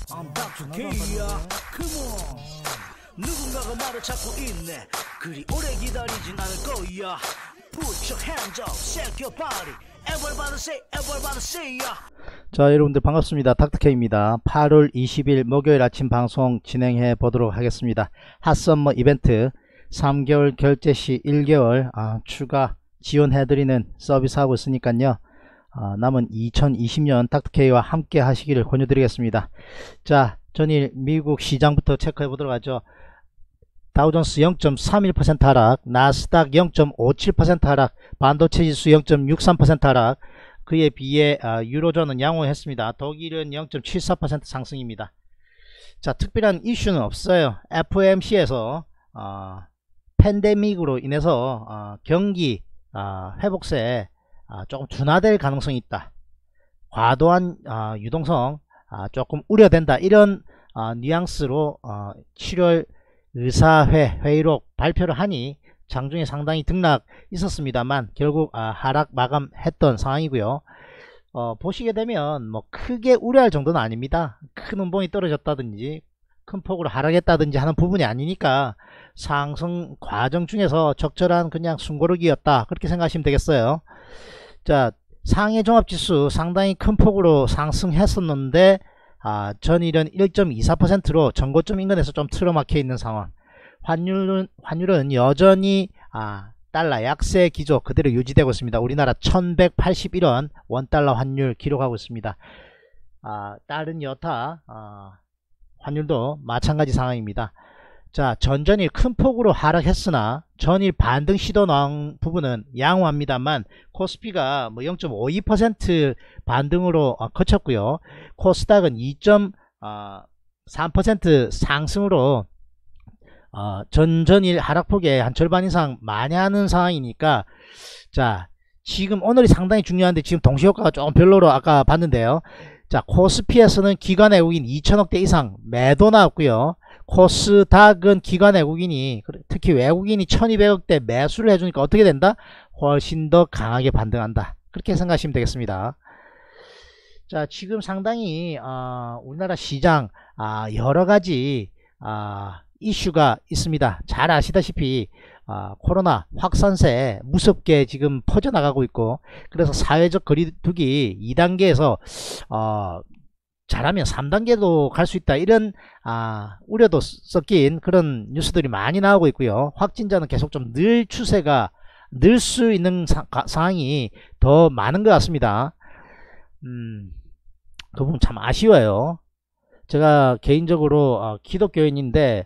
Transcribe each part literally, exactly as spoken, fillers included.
I'm 닥터 K야. Come on. 누군가가 말을 찾고 있네. 그리 오래 기다리진 않을 거야. Put your hands up, shake your body. Everybody say, everybody say ya. 자, 여러분들 반갑습니다. 닥터 K입니다. 팔월 이십일 목요일 아침 방송 진행해 보도록 하겠습니다. 핫썸머 이벤트 삼 개월 결제 시 일 개월 아, 추가 지원해드리는 서비스 하고 있으니까요. 아, 남은 이천이십 년 닥터 K와 함께 하시기를 권유드리겠습니다. 자, 전일 미국 시장부터 체크해 보도록 하죠. 다우존스 영 점 삼일 퍼센트 하락, 나스닥 영 점 오칠 퍼센트 하락, 반도체 지수 영 점 육삼 퍼센트 하락. 그에 비해 아, 유로존은 양호했습니다. 독일은 영 점 칠사 퍼센트 상승입니다. 자, 특별한 이슈는 없어요. 에프오엠씨에서 어, 팬데믹으로 인해서 어, 경기 어, 회복세에 어, 조금 둔화될 가능성이 있다. 과도한 어, 유동성 어, 조금 우려된다. 이런 어, 뉘앙스로 어, 칠월 의사회 회의록 발표를 하니 장중에 상당히 등락 있었습니다만 결국 아, 하락 마감했던 상황이고요. 어, 보시게 되면 뭐 크게 우려할 정도는 아닙니다. 큰 운봉이 떨어졌다든지 큰 폭으로 하락했다든지 하는 부분이 아니니까 상승 과정 중에서 적절한 그냥 숨고르기였다, 그렇게 생각하시면 되겠어요. 자, 상해 종합지수 상당히 큰 폭으로 상승했었는데 아, 전일은 일 점 이사 퍼센트로 전고점 인근에서 좀 틀어막혀 있는 상황. 환율은, 환율은 여전히 아, 달러 약세 기조 그대로 유지되고 있습니다. 우리나라 천백팔십일 원 원달러 환율 기록하고 있습니다. 아, 다른 여타 아, 환율도 마찬가지 상황입니다. 자, 전전일 큰 폭으로 하락했으나 전일 반등 시도 나온 부분은 양호합니다만 코스피가 뭐 영 점 오이 퍼센트 반등으로 어, 거쳤고요. 코스닥은 이 점 삼 퍼센트 상승으로 어, 전전일 하락폭의 한 절반 이상 만회하는 상황이니까, 자, 지금 오늘이 상당히 중요한데 지금 동시효과가 조금 별로로 아까 봤는데요. 자, 코스피에서는 기관 외국인 이천억 대 이상 매도 나왔고요. 코스닥은 기관 외국인이, 특히 외국인이 천이백억 대 매수를 해주니까 어떻게 된다? 훨씬 더 강하게 반등한다, 그렇게 생각하시면 되겠습니다. 자, 지금 상당히 어, 우리나라 시장 아, 여러가지 아, 이슈가 있습니다. 잘 아시다시피 어, 코로나 확산세 무섭게 지금 퍼져나가고 있고, 그래서 사회적 거리두기 이 단계에서 어, 잘하면 삼 단계도 갈 수 있다, 이런 아, 우려도 섞인 그런 뉴스들이 많이 나오고 있고요. 확진자는 계속 좀 늘 추세가 늘 수 있는 사, 가, 상황이 더 많은 것 같습니다. 음, 그 부분 참 아쉬워요. 제가 개인적으로 어, 기독교인인데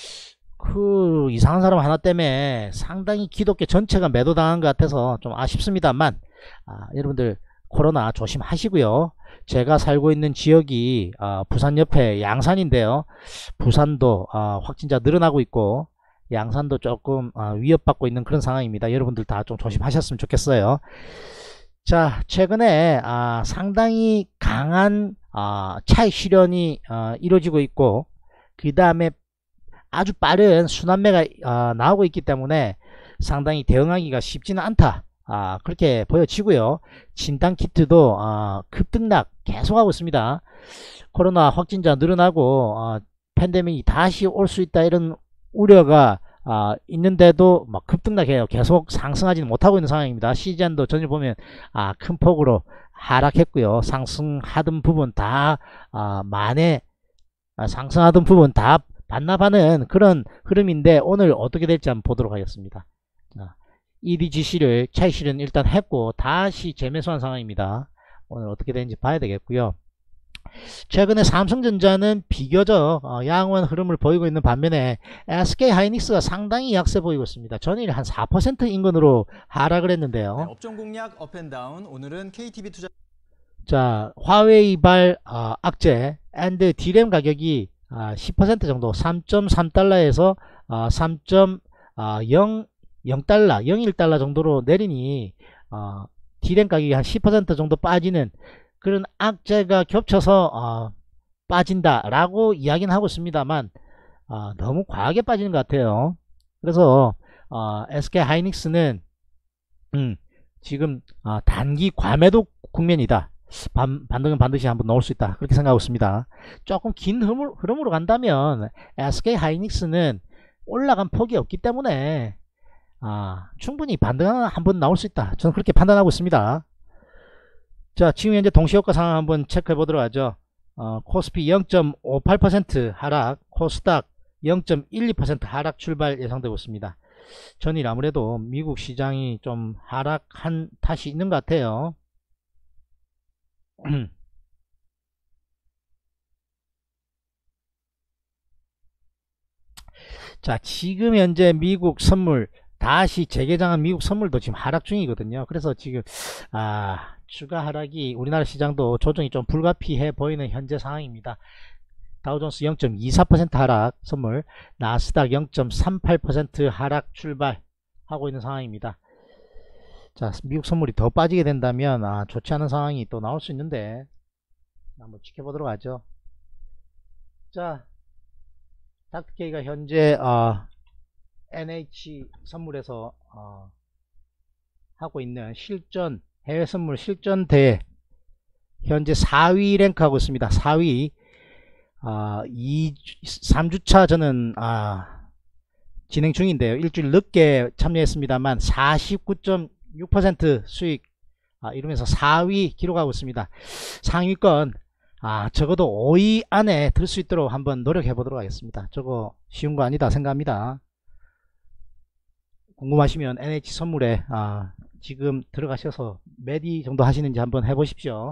그 이상한 사람 하나 때문에 상당히 기독교 전체가 매도당한 것 같아서 좀 아쉽습니다만, 아, 여러분들 코로나 조심하시고요. 제가 살고 있는 지역이 어, 부산 옆에 양산인데요. 부산도 어, 확진자 늘어나고 있고 양산도 조금 어, 위협받고 있는 그런 상황입니다. 여러분들 다 좀 조심하셨으면 좋겠어요. 자, 최근에 아, 상당히 강한 아, 차익 실현이 어, 이루어지고 있고, 그 다음에 아주 빠른 순환매가 어, 나오고 있기 때문에 상당히 대응하기가 쉽지는 않다, 아, 그렇게 보여지고요. 진단키트도 어, 급등락 계속하고 있습니다. 코로나 확진자 늘어나고 어, 팬데믹이 다시 올 수 있다, 이런 우려가 어, 있는데도 막 급등락해요. 계속 상승하지는 못하고 있는 상황입니다. 시즌도 전일 보면 아, 큰 폭으로 하락했고요. 상승하던 부분 다 아, 만에 아, 상승하던 부분 다 반납하는 그런 흐름인데 오늘 어떻게 될지 한번 보도록 하겠습니다. 자, 이디지씨를 차익 실현 일단 했고 다시 재매수한 상황입니다. 오늘 어떻게 되는지 봐야 되겠고요. 최근에 삼성전자는 비교적 어, 양호한 흐름을 보이고 있는 반면에 에스케이하이닉스가 상당히 약세 보이고 있습니다. 전일 한 사 퍼센트 인근으로 하락을 했는데요. 네, 업종 공략 업앤다운. 오늘은 케이티비 투자. 자, 화웨이발 어, 악재 앤드 디램 가격이 어, 십 퍼센트 정도 삼 점 삼 달러에서 어, 삼 점 영 달러 영일 달러 정도로 내리니 어, 디램 가격이 한 십 퍼센트 정도 빠지는 그런 악재가 겹쳐서 어, 빠진다 라고 이야기는 하고 있습니다만 어, 너무 과하게 빠지는 것 같아요. 그래서 어, 에스케이하이닉스는 음, 지금 어, 단기 과매도 국면이다. 반, 반등은 반드시 한번 넣을 수 있다 그렇게 생각하고 있습니다. 조금 긴 흐름으로, 흐름으로 간다면 에스케이 하이닉스는 올라간 폭이 없기 때문에 아, 충분히 반등은 한번 나올 수 있다 저는 그렇게 판단하고 있습니다. 자, 지금 현재 동시효과 상황 한번 체크해 보도록 하죠. 어, 코스피 영 점 오팔 퍼센트 하락, 코스닥 영 점 일이 퍼센트 하락 출발 예상되고 있습니다. 전일 아무래도 미국 시장이 좀 하락한 탓이 있는 것 같아요. 자, 지금 현재 미국 선물 다시 재개장한 미국 선물도 지금 하락 중이거든요. 그래서 지금 아, 추가 하락이 우리나라 시장도 조정이 좀 불가피해 보이는 현재 상황입니다. 다우존스 영 점 이사 퍼센트 하락 선물, 나스닥 영 점 삼팔 퍼센트 하락 출발하고 있는 상황입니다. 자, 미국 선물이 더 빠지게 된다면 아, 좋지 않은 상황이 또 나올 수 있는데 한번 지켜보도록 하죠. 자, 닥터케이가 현재 어, 엔에이치 선물에서 어, 하고 있는 실전 해외 선물 실전 대회 현재 사 위 랭크하고 있습니다. 사 위. 아, 이, 삼 주차 저는 아, 진행 중인데요. 일주일 늦게 참여했습니다만 사십구 점 육 퍼센트 수익 아, 이루면서 사 위 기록하고 있습니다. 상위권 아, 적어도 오 위 안에 들 수 있도록 한번 노력해 보도록 하겠습니다. 저거 쉬운 거 아니다 생각합니다. 궁금하시면 엔에이치 선물에 아, 지금 들어가셔서 몇 위 정도 하시는지 한번 해보십시오.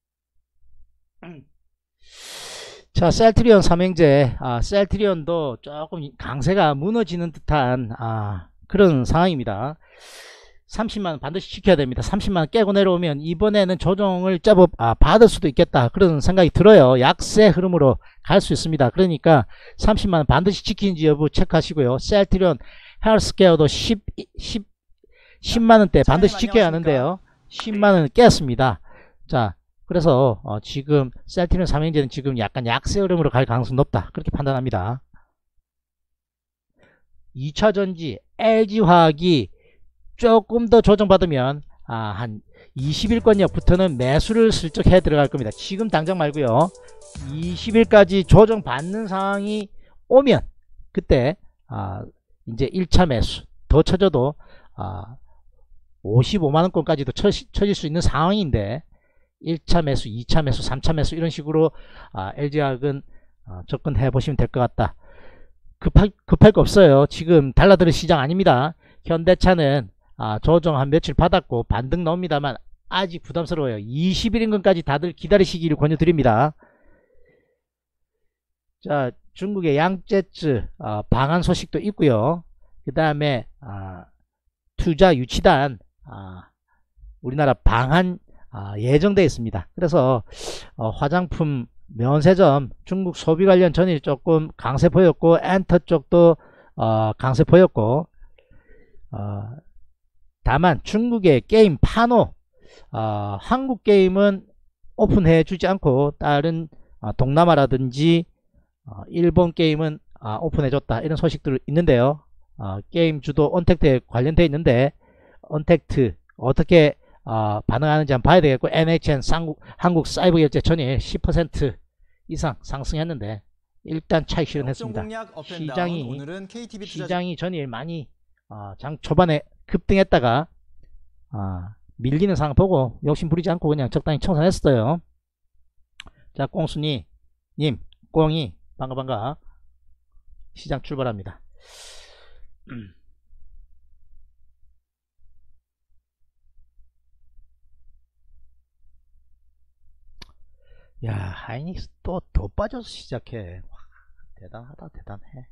자, 셀트리온 삼형제 아, 셀트리온도 조금 강세가 무너지는 듯한 아, 그런 상황입니다. 삼십만 원 반드시 지켜야 됩니다. 삼십만 원 깨고 내려오면 이번에는 조정을 제법 아, 받을 수도 있겠다 그런 생각이 들어요. 약세 흐름으로 갈 수 있습니다. 그러니까 삼십만 원 반드시 지키는지 여부 체크하시고요. 셀트리온 헬스케어도 십, 십, 십만 원대 반드시 지켜야 하는데요. 십만 원 깼습니다. 자, 그래서 어, 지금 셀트리온 삼형제는 지금 약간 약세 흐름으로 갈 가능성이 높다 그렇게 판단합니다. 이차전지 엘지화학이 조금 더 조정받으면 아, 한 이십 일권역부터는 매수를 슬쩍 해 들어갈 겁니다. 지금 당장 말고요. 이십 일까지 조정받는 상황이 오면 그때 아, 이제 일 차 매수 더 쳐져도 아, 오십오만 원권까지도 쳐질 수 있는 상황인데 일 차 매수, 이 차 매수, 삼 차 매수 이런 식으로 아, 엘지화학은 아, 접근해 보시면 될 것 같다. 급할, 급할 거 없어요. 지금 달라드는 시장 아닙니다. 현대차는 아, 조정 한 며칠 받았고 반등 나옵니다만 아직 부담스러워요. 이십 일인근까지 다들 기다리시기를 권유드립니다. 자, 중국의 양재츠 아, 방한 소식도 있고요. 그 다음에 아, 투자 유치단 아, 우리나라 방한 아, 예정되어 있습니다. 그래서 어, 화장품 면세점 중국 소비 관련 전일 조금 강세 보였고 엔터 쪽도 어, 강세 보였고 어, 다만 중국의 게임 파노 어, 한국 게임은 오픈해 주지 않고 다른 어, 동남아라든지 어, 일본 게임은 어, 오픈해 줬다 이런 소식들 있는데요. 어, 게임 주도 언택트에 관련되어 있는데 언택트 어떻게 어, 반응하는지 한번 봐야 되겠고 엔에이치엔 상국, 한국 사이버결제 전일 십 퍼센트 이상 상승했는데 일단 차익 실현했습니다. 시장이 오늘은 케이티비 투자... 시장이 전일 많이 어, 장 초반에 급등했다가 어, 밀리는 상황 보고 욕심 부리지 않고 그냥 적당히 청산했어요. 자, 꽁순이 님 꽁이 반가 반가 시장 출발합니다. 야, 하이닉스 또 더 빠져서 시작해. 와, 대단하다 대단해.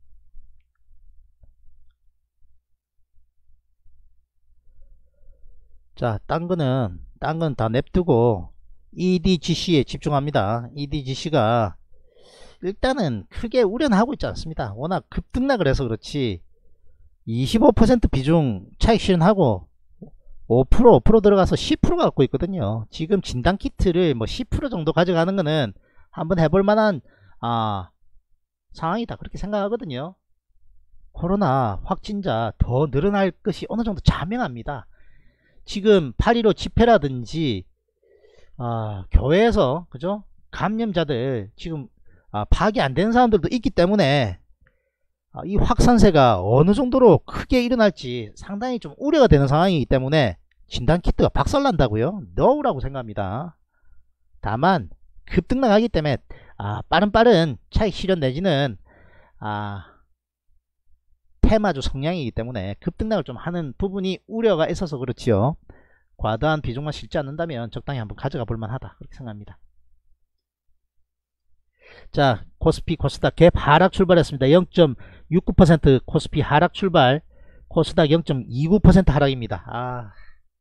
자, 딴 거는 딴 건 다 냅두고 이디지씨에 집중합니다. 이디지씨가 일단은 크게 우려는 하고 있지 않습니다. 워낙 급등락을 해서 그렇지 이십오 퍼센트 비중 차익 실현하고 오 퍼센트 오 퍼센트 들어가서 십 퍼센트 갖고 있거든요. 지금 진단키트를 뭐 십 퍼센트 정도 가져가는 거는 한번 해볼 만한 아, 상황이다 그렇게 생각하거든요. 코로나 확진자 더 늘어날 것이 어느 정도 자명합니다. 지금 팔일오 집회라든지 아, 교회에서 그죠? 감염자들 지금 아, 파악이 안 되는 사람들도 있기 때문에 아, 이 확산세가 어느 정도로 크게 일어날지 상당히 좀 우려가 되는 상황이기 때문에 진단키트가 박살난다고요? 넣으라고 생각합니다. 다만 급등락하기 때문에 아, 빠른 빠른 차익 실현 내지는 아, 테마주 성향이기 때문에 급등락을 좀 하는 부분이 우려가 있어서 그렇지요. 과다한 비중만 실지 않는다면 적당히 한번 가져가 볼만 하다 그렇게 생각합니다. 자, 코스피 코스닥 갭 하락 출발했습니다. 영 점 육구 퍼센트 코스피 하락 출발, 코스닥 영 점 이구 퍼센트 하락입니다. 아,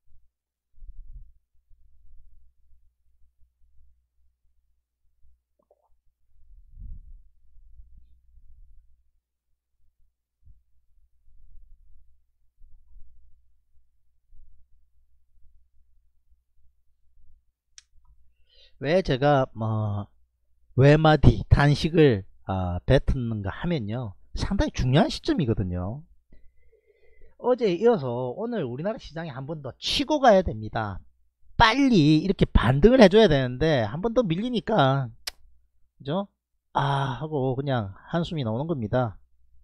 왜 제가 뭐 외마디 단식을 아, 뱉는가 하면요, 상당히 중요한 시점이거든요. 어제에 이어서 오늘 우리나라 시장이 한 번 더 치고 가야 됩니다. 빨리 이렇게 반등을 해줘야 되는데 한 번 더 밀리니까 그죠? 아 하고 그냥 한숨이 나오는 겁니다.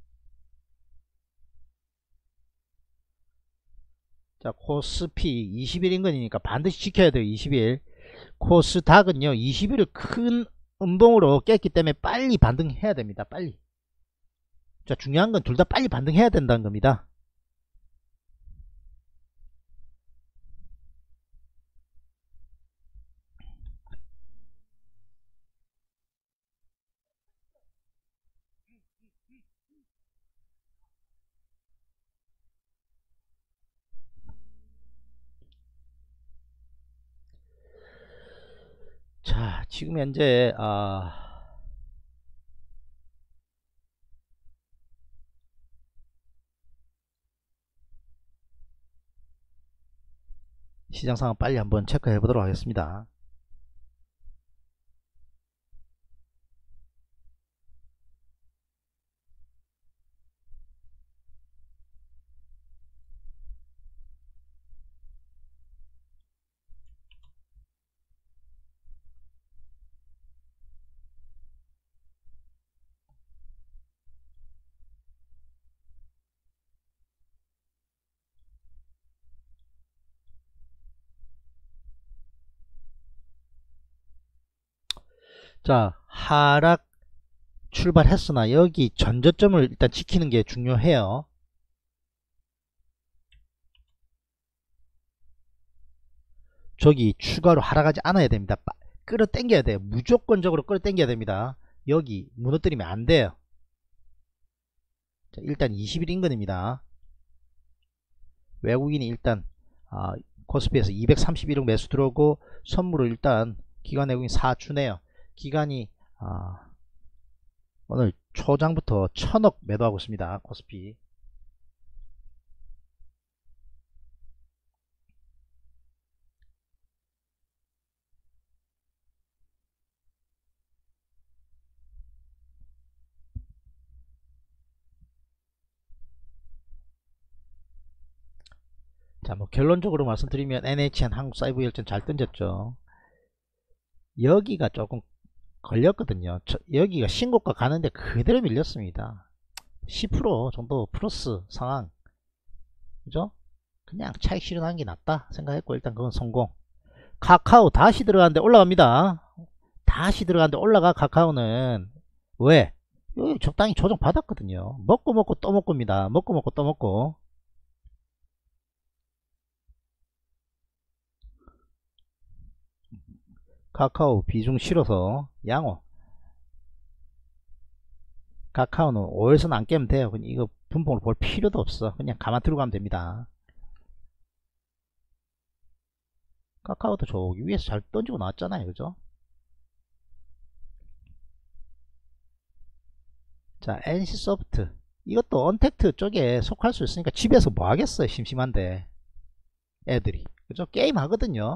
자, 코스피 이십 일 인근이니까 반드시 지켜야 돼요. 이십 일. 코스닥은요 이십 일을 큰 음봉으로 깼기 때문에 빨리 반등해야 됩니다. 빨리. 자, 중요한 건 둘 다 빨리 반등해야 된다는 겁니다. 자, 지금 현재 아, 시장 상황 빨리 한번 체크해 보도록 하겠습니다. 자, 하락 출발했으나 여기 전저점을 일단 지키는 게 중요해요. 저기 추가로 하락하지 않아야 됩니다. 끌어 당겨야 돼요. 무조건적으로 끌어 당겨야 됩니다. 여기 무너뜨리면 안 돼요. 자, 일단 이십 일 인근입니다. 외국인이 일단 아, 코스피에서 이백삼십일억 매수 들어오고 선물을 일단 기관 외국인 사주네요. 기관이 아, 오늘 초장부터 천억 매도하고 있습니다. 코스피. 자, 뭐 결론적으로 말씀드리면 엔에이치엔 한국사이버열전 잘 던졌죠. 여기가 조금 걸렸거든요. 저, 여기가 신고가 가는데 그대로 밀렸습니다. 십 퍼센트 정도 플러스 상황, 그죠? 그냥 차익 실현하는 게 낫다 생각했고 일단 그건 성공. 카카오 다시 들어가는데 올라갑니다. 다시 들어가는데 올라가. 카카오는 왜? 여기 적당히 조정 받았거든요. 먹고 먹고 또 먹고입니다. 먹고 먹고 또 먹고. 카카오 비중 실어서 양호. 카카오는 오에서는 안 깨면 돼요. 그냥 이거 분봉을 볼 필요도 없어. 그냥 가만 들어가면 됩니다. 카카오도 저기 위에서 잘 던지고 나왔잖아요. 그죠? 자, 엔씨소프트 이것도 언택트 쪽에 속할 수 있으니까 집에서 뭐 하겠어요. 심심한데 애들이, 그죠? 게임 하거든요.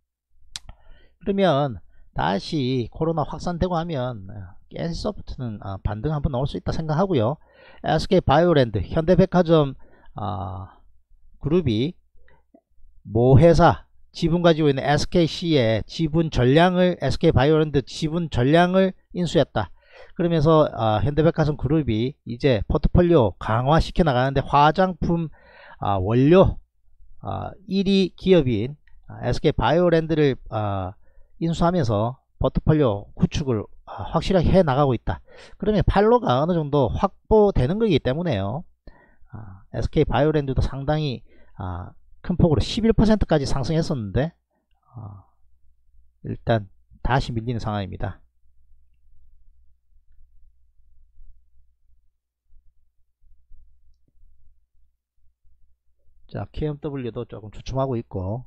그러면 다시 코로나 확산되고 하면 엔씨소프트는 반등 한번 나올 수 있다 생각하고요. 에스케이바이오랜드, 현대백화점 아, 그룹이 모 회사 지분 가지고 있는 에스케이씨의 지분 전량을 에스케이바이오랜드 지분 전량을 인수했다. 그러면서 어, 현대백화점 그룹이 이제 포트폴리오 강화시켜 나가는데 화장품 어, 원료 어, 일 위 기업인 에스케이바이오랜드를 어, 인수하면서 포트폴리오 구축을 어, 확실하게 해 나가고 있다. 그러면 팔로가 어느 정도 확보되는 거기 때문에요. 어, 에스케이바이오랜드도 상당히 어, 큰 폭으로 십일 퍼센트까지 상승했었는데 어, 일단 다시 밀리는 상황입니다. 자, 케이엠더블유도 조금 주춤하고 있고,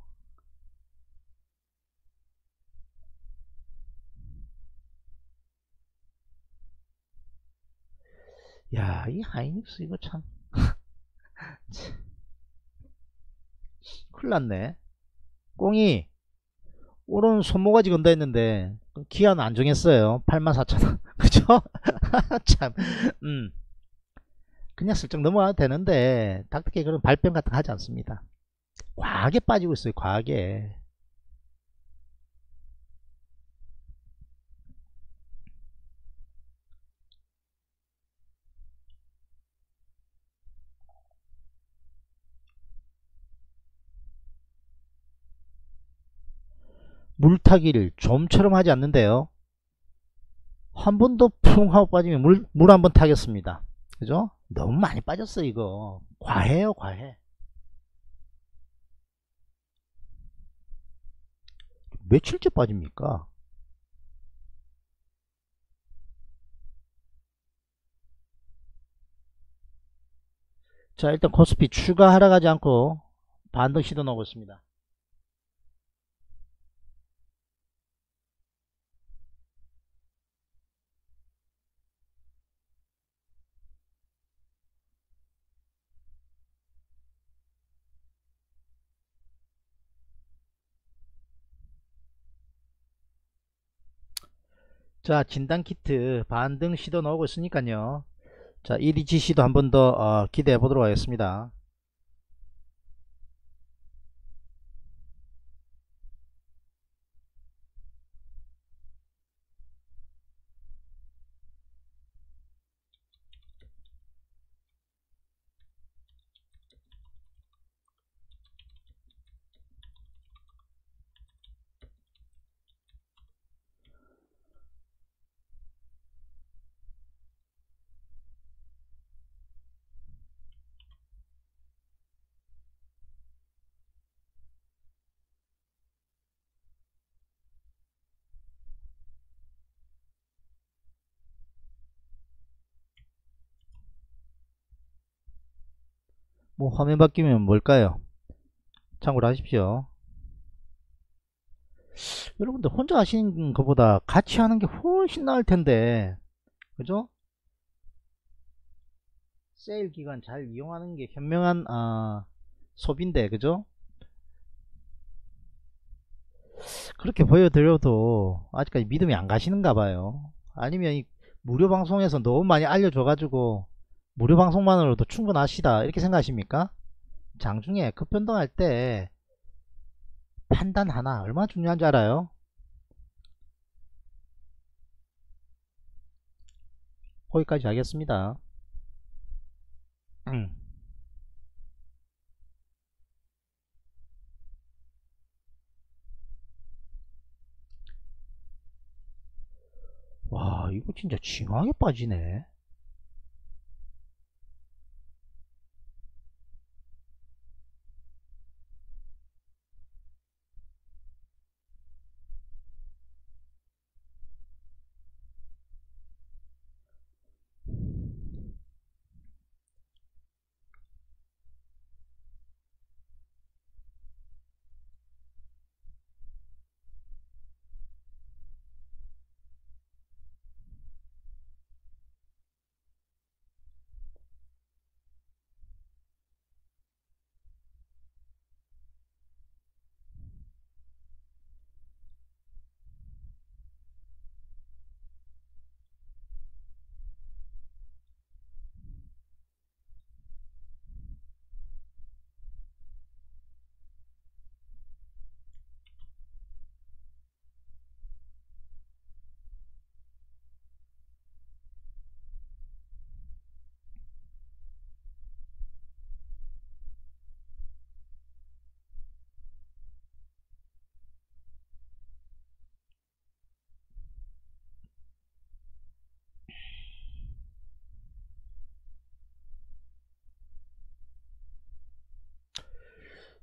야, 이 하이닉스 이거 참 큰일 났네. 꽁이 오른 손모가지 건다 했는데 기한 안 정했어요. 팔만 사천 원 그죠? 참 음. 그냥 슬쩍 넘어가도 되는데 닥터케이 그런 발뺌 같은 거 하지 않습니다. 과하게 빠지고 있어요. 과하게. 물타기를 좀처럼 하지 않는데요. 한 번도 푹 하고 빠지면 물, 물 한 번 타겠습니다. 그죠? 너무 많이 빠졌어 이거. 과해요 과해. 며칠째 빠집니까? 자, 일단 코스피 추가 하락하지 않고 반등 시도 나오고 있습니다. 자, 진단키트 반등 시도 나오고 있으니까요. 자, 일 위 지시도 한 번 더 어, 기대해 보도록 하겠습니다. 뭐 화면 바뀌면 뭘까요? 참고로 하십시오. 여러분들 혼자 하시는 것보다 같이 하는 게 훨씬 나을 텐데, 그죠? 세일 기간 잘 이용하는 게 현명한 어, 소비인데, 그죠? 그렇게 보여드려도 아직까지 믿음이 안 가시는가 봐요. 아니면 이 무료 방송에서 너무 많이 알려줘 가지고 무료 방송만으로도 충분하시다 이렇게 생각하십니까? 장중에 급변동할 때 판단 하나 얼마나 중요한 줄 알아요? 거기까지 하겠습니다. 음. 와, 이거 진짜 징하게 빠지네.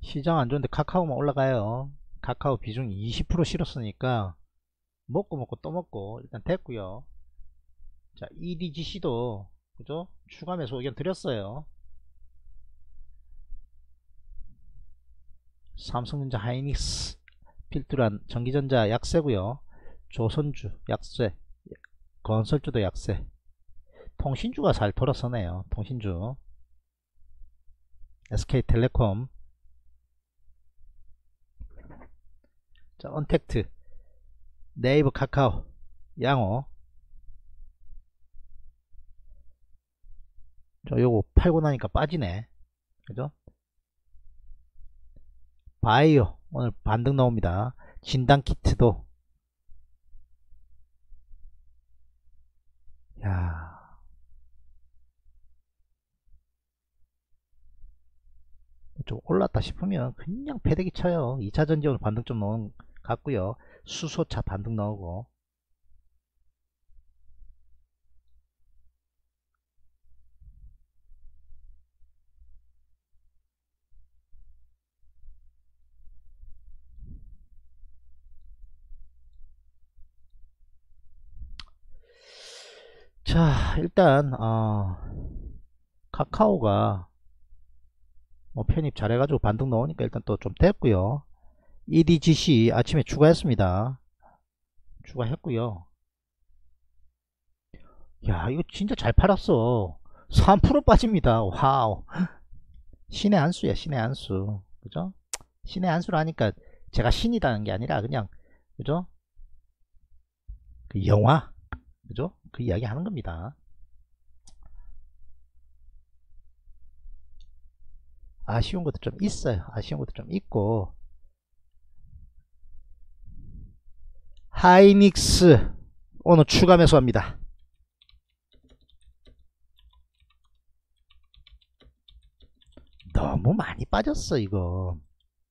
시장 안 좋은데 카카오만 올라가요. 카카오 비중이 이십 퍼센트 실었으니까 먹고 먹고 또 먹고 일단 됐고요. 자, 이디지씨도 그죠? 추가 매수 의견 드렸어요. 삼성전자, 하이닉스, 필두란, 전기전자 약세고요. 조선주 약세, 건설주도 약세, 통신주가 잘 돌아서네요. 통신주, 에스케이텔레콤, 자, 언택트, 네이버, 카카오, 양호. 저 요거 팔고 나니까 빠지네. 그죠? 바이오 오늘 반등 나옵니다. 진단키트도 야, 좀 올랐다 싶으면 그냥 패대기 쳐요. 이차전지 오늘 반등 좀 나오는 것 같고요. 수소차 반등 나오고. 자, 일단 어, 카카오가 뭐 편입 잘해가지고 반등 나오니까 일단 또 좀 됐고요. 이디지씨 아침에 추가했습니다. 추가했고요. 야, 이거 진짜 잘 팔았어. 삼 퍼센트 빠집니다. 와우. 신의 한 수야, 신의 한 수. 그죠? 신의 한 수라니까 제가 신이라는 게 아니라 그냥, 그죠? 그 영화, 그죠? 그 이야기 하는 겁니다. 아쉬운 것도 좀 있어요. 아쉬운 것도 좀 있고. 하이닉스 오늘 추가 매수합니다. 너무 많이 빠졌어 이거.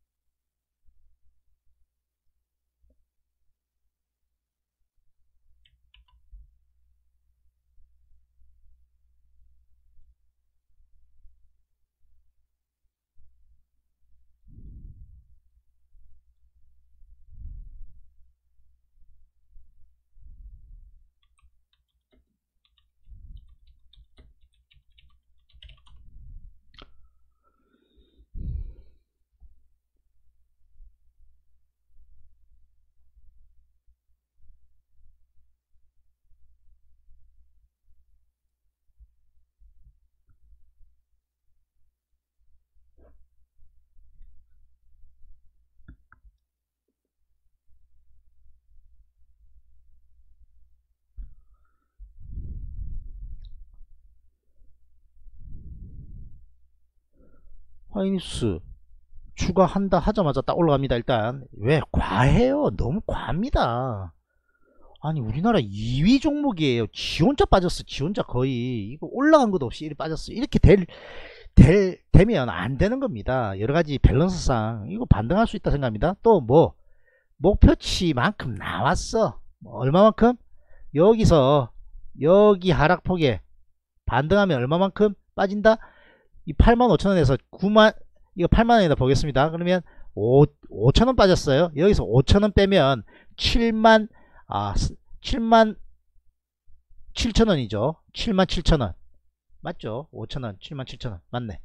하이닉스 추가한다 하자마자 딱 올라갑니다. 일단 왜 과해요. 너무 과합니다. 아니 우리나라 이 위 종목이에요. 지 혼자 빠졌어. 지 혼자 거의 이거 올라간 것도 없이 이렇게 빠졌어. 이렇게 될, 될 되면 안 되는 겁니다. 여러가지 밸런스상 이거 반등할 수 있다 생각합니다. 또 뭐 목표치만큼 나왔어. 뭐 얼마만큼? 여기서 여기 하락폭에 반등하면 얼마만큼 빠진다? 이 팔만 오천 원에서 구만, 이거 팔만 원에다 보겠습니다. 그러면 오, 오천 원 빠졌어요. 여기서 오천 원 빼면 칠만, 아, 칠만 칠천 원이죠. 칠만 칠천 원. 맞죠? 오천 원, 칠만 칠천 원. 맞네.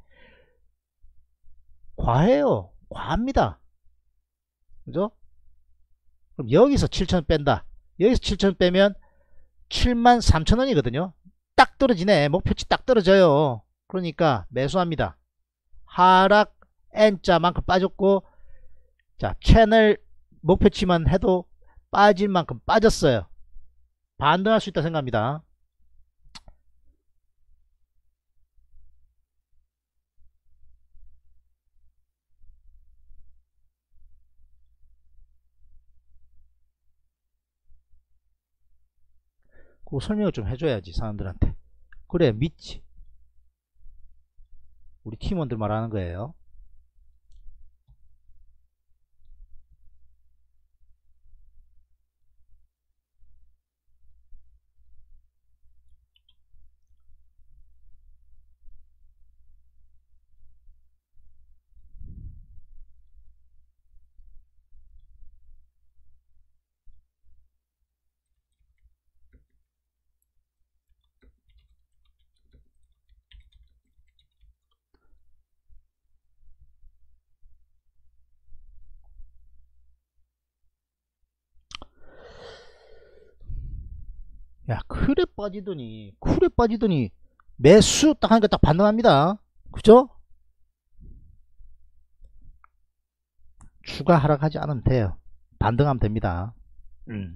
과해요. 과합니다. 그죠? 그럼 여기서 칠천 원 뺀다. 여기서 칠천 원 빼면 칠만 삼천 원이거든요. 딱 떨어지네. 목표치 딱 떨어져요. 그러니까 매수합니다. 하락 N자만큼 빠졌고, 자, 채널 목표치만 해도 빠질 만큼 빠졌어요. 반등할 수 있다 생각합니다. 그거 설명을 좀 해줘야지 사람들한테. 그래 믿지. 우리 팀원들 말하는 거예요. 야, 쿨에 빠지더니 쿨에 빠지더니 매수 딱 하니까 딱 반등합니다. 그죠? 추가 하락하지 않으면 돼요. 반등하면 됩니다. 음.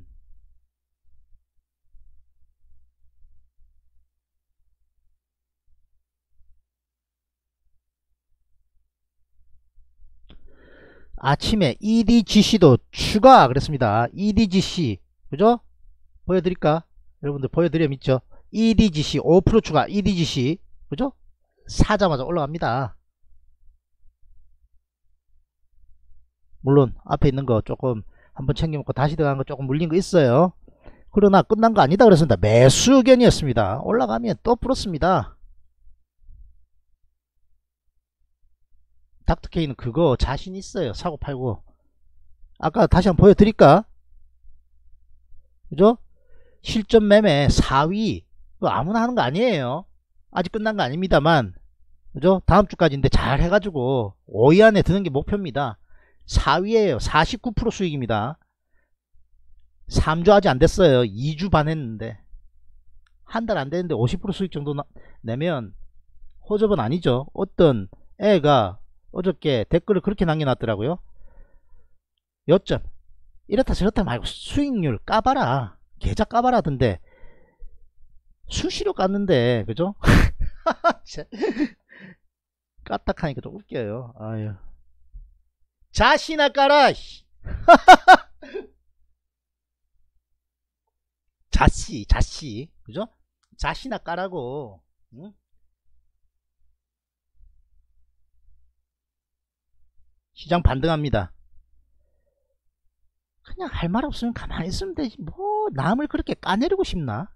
아침에 이디지씨도 추가 그랬습니다. 이디지씨 그죠? 보여드릴까? 여러분들 보여드려 믿죠? 이디지씨 오 퍼센트 추가 이디지씨 그죠? 사자마자 올라갑니다. 물론 앞에 있는 거 조금 한번 챙겨먹고 다시 들어간 거 조금 물린 거 있어요. 그러나 끝난 거 아니다 그랬습니다. 매수 의견이었습니다. 올라가면 또 풀었습니다. 닥터케이는 그거 자신 있어요. 사고 팔고. 아까 다시 한번 보여드릴까? 그죠? 실전 매매 사 위 아무나 하는 거 아니에요. 아직 끝난 거 아닙니다만 그죠? 다음 주까지인데 잘 해가지고 오 위 안에 드는 게 목표입니다. 사 위에요. 사십구 퍼센트 수익입니다. 삼 주 아직 안 됐어요. 이 주 반 했는데 한 달 안 됐는데 오십 퍼센트 수익 정도 나, 내면 호접은 아니죠. 어떤 애가 어저께 댓글을 그렇게 남겨놨더라고요. 여점 이렇다 저렇다 말고 수익률 까봐라. 계좌 까봐라던데 수시로 깠는데 그죠? 까딱하니까 좀 웃겨요. 아유. 자시나 까라. 자씨 자씨 그죠? 자시나 까라고. 응? 시장 반등합니다. 그냥 할 말 없으면 가만히 있으면 되지 뭐 남을 그렇게 까내리고 싶나?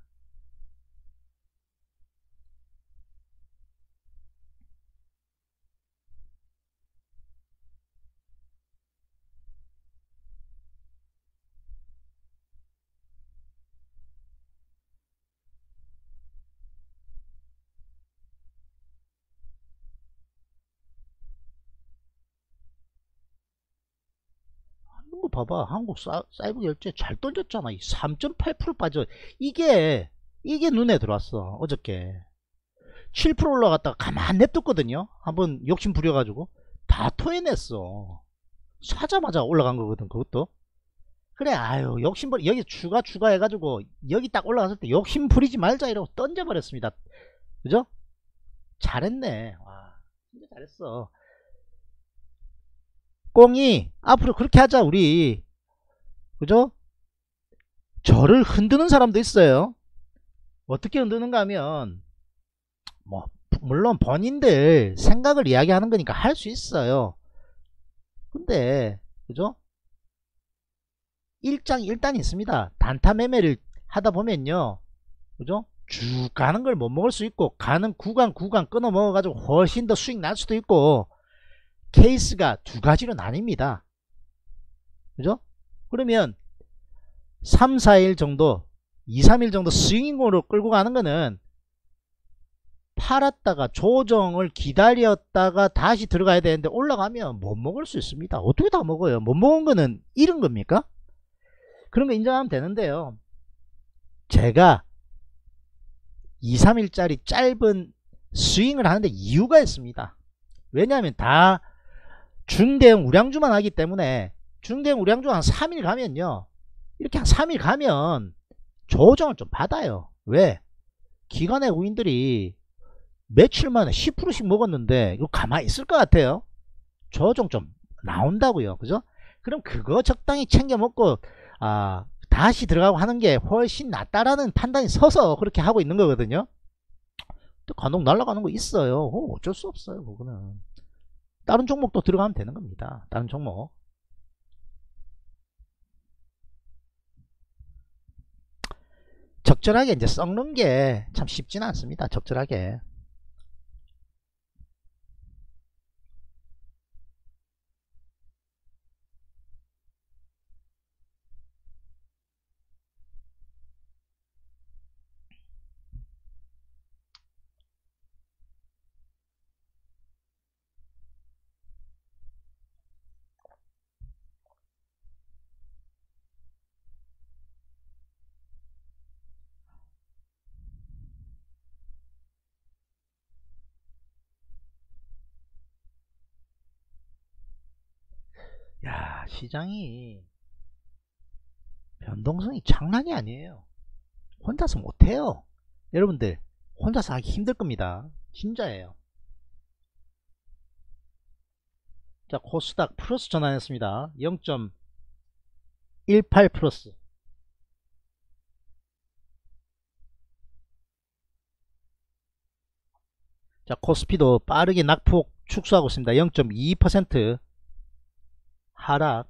이거 봐봐. 한국 사, 사이버 결제 잘 던졌잖아. 삼 점 팔 퍼센트 빠져. 이게 이게 눈에 들어왔어. 어저께 칠 퍼센트 올라갔다가 가만 냅뒀거든요. 한번 욕심 부려가지고 다 토해냈어. 사자마자 올라간 거거든. 그것도. 그래 아유 욕심 부리 여기 추가 추가 해가지고 여기 딱 올라갔을 때 욕심 부리지 말자 이러고 던져버렸습니다. 그죠? 잘했네. 와 진짜 잘했어. 꽁이 앞으로 그렇게 하자 우리. 그죠? 저를 흔드는 사람도 있어요. 어떻게 흔드는가 하면 뭐 물론 본인들 생각을 이야기하는 거니까 할 수 있어요. 근데 그죠? 일장일단이 있습니다. 단타 매매를 하다 보면요. 그죠? 쭉 가는 걸 못 먹을 수 있고 가는 구간 구간 끊어 먹어 가지고 훨씬 더 수익 날 수도 있고 케이스가 두 가지로 나뉩니다. 그죠? 그러면 삼, 사 일 정도 이, 삼 일 정도 스윙으로 끌고 가는 거는 팔았다가 조정을 기다렸다가 다시 들어가야 되는데 올라가면 못 먹을 수 있습니다. 어떻게 다 먹어요? 못 먹은 거는 잃은 겁니까? 그런 거 인정하면 되는데요. 제가 이, 삼 일짜리 짧은 스윙을 하는데 이유가 있습니다. 왜냐하면 다 중대형 우량주만 하기 때문에 중대형 우량주 한 삼 일 가면요. 이렇게 한 삼 일 가면 조정을 좀 받아요. 왜? 기관의 우인들이 며칠 만에 십 퍼센트씩 먹었는데 이거 가만히 있을 것 같아요. 조정 좀 나온다고요. 그죠? 그럼 그거 적당히 챙겨 먹고 아 다시 들어가고 하는 게 훨씬 낫다라는 판단이 서서 그렇게 하고 있는 거거든요. 또 간혹 날아가는 거 있어요. 어, 어쩔 수 없어요. 그거는 다른 종목도 들어가면 되는 겁니다. 다른 종목. 적절하게 이제 썩는 게 참 쉽지는 않습니다. 적절하게. 시장이 변동성이 장난이 아니에요. 혼자서 못해요. 여러분들 혼자서 하기 힘들 겁니다. 진짜예요. 자, 코스닥 플러스 전환했습니다. 영 점 일팔 플러스. 자, 코스피도 빠르게 낙폭 축소하고 있습니다. 영 점 이이 퍼센트 하락.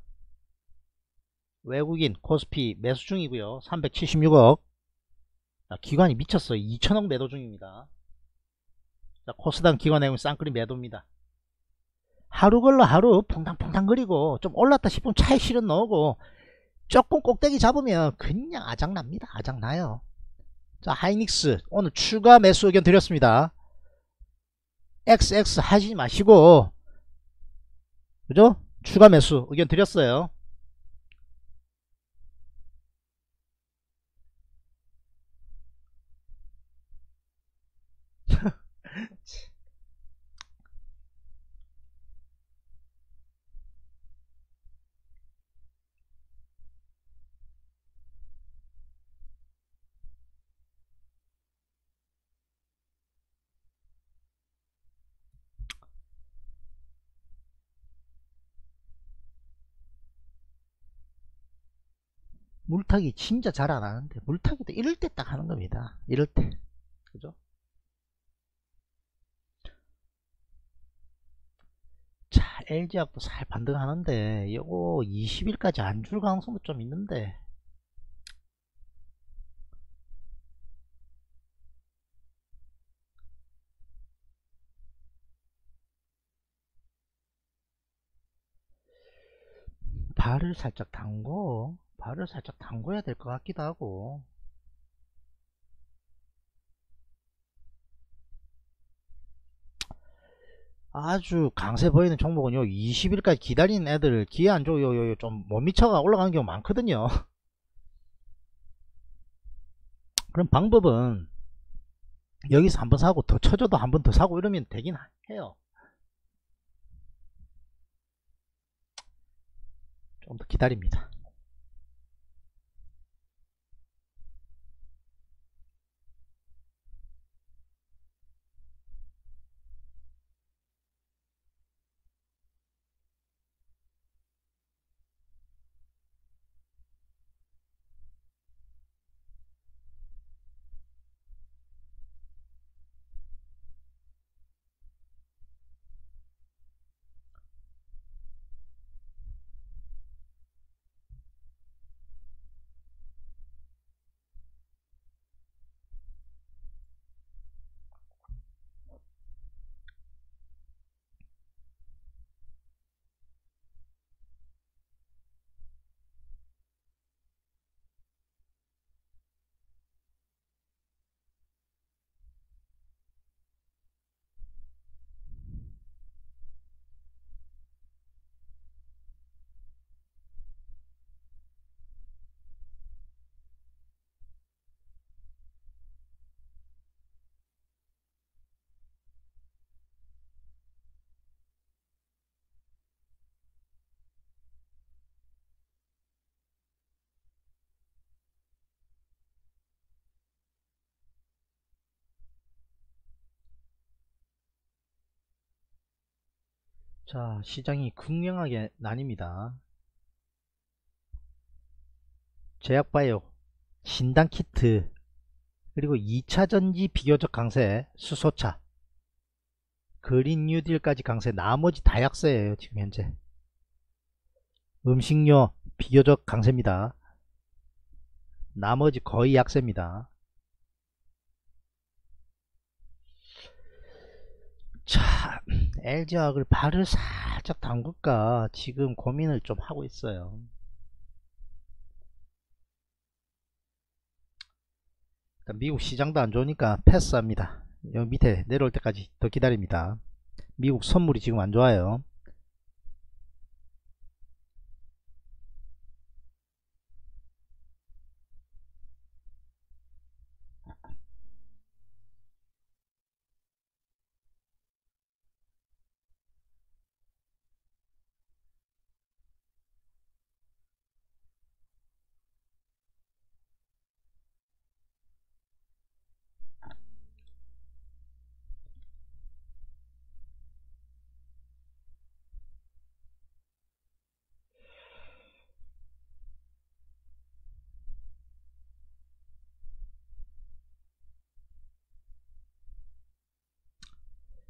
외국인 코스피 매수 중이고요. 삼백칠십육억. 자, 기관이 미쳤어요. 이천억 매도 중입니다. 자, 코스닥 기관 내용 쌍끌이 매도입니다. 하루 걸러 하루 퐁당퐁당 거리고 좀 올랐다 싶으면 차에 실어 넣고 조금 꼭대기 잡으면 그냥 아작납니다. 아작나요. 자, 하이닉스 오늘 추가 매수 의견 드렸습니다. 엑스엑스 하지 마시고, 그죠? 추가 매수 의견 드렸어요. 물타기 진짜 잘 안 하는데, 물타기도 이럴 때 딱 하는 겁니다. 이럴 때. 그죠? 자, 엘지하고도 살 반등하는데, 요거 이십 일까지 안 줄 가능성도 좀 있는데, 발을 살짝 담고, 발을 살짝 담궈야 될 것 같기도 하고, 아주 강세 보이는 종목은 요 이십 일까지 기다리는 애들 기회 안 줘요. 요, 요, 좀 못 미쳐가 올라가는 경우 많거든요. 그럼 방법은 여기서 한번 사고 더 쳐줘도 한 번 더 사고 이러면 되긴 해요. 좀 더 기다립니다. 자, 시장이 극명하게 나뉩니다. 제약바이오, 진단키트, 그리고 이차전지 비교적 강세, 수소차, 그린 뉴딜까지 강세, 나머지 다 약세예요. 지금 현재 음식료 비교적 강세입니다. 나머지 거의 약세입니다. 자, 엘지화학을 발을 살짝 담글까 지금 고민을 좀 하고 있어요. 미국 시장도 안 좋으니까 패스합니다. 여기 밑에 내려올 때까지 더 기다립니다. 미국 선물이 지금 안 좋아요.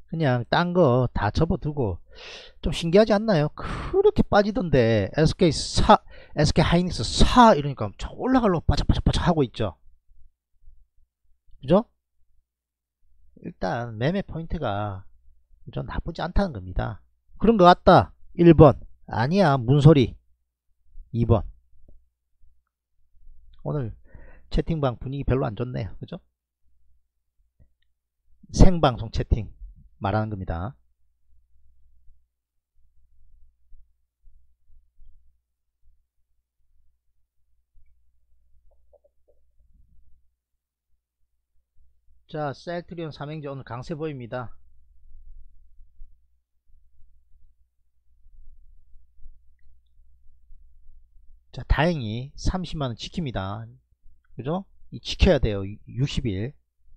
그냥 딴 거 다 접어두고 좀 신기하지 않나요? 그렇게 빠지던데 에스케이 사 에스케이 하이닉스 사 이러니까 저 올라가려고 바짝바짝바짝 하고 있죠. 그죠? 일단 매매 포인트가 좀 나쁘지 않다는 겁니다. 그런 거 같다. 일 번 아니야 문소리. 이 번 오늘 채팅방 분위기 별로 안 좋네요. 그죠? 생방송 채팅 말하는 겁니다. 자, 셀트리온 삼행제 오늘 강세 보입니다. 자, 다행히 삼십만원 지킵니다. 그죠? 이 지켜야 돼요. 육십 일.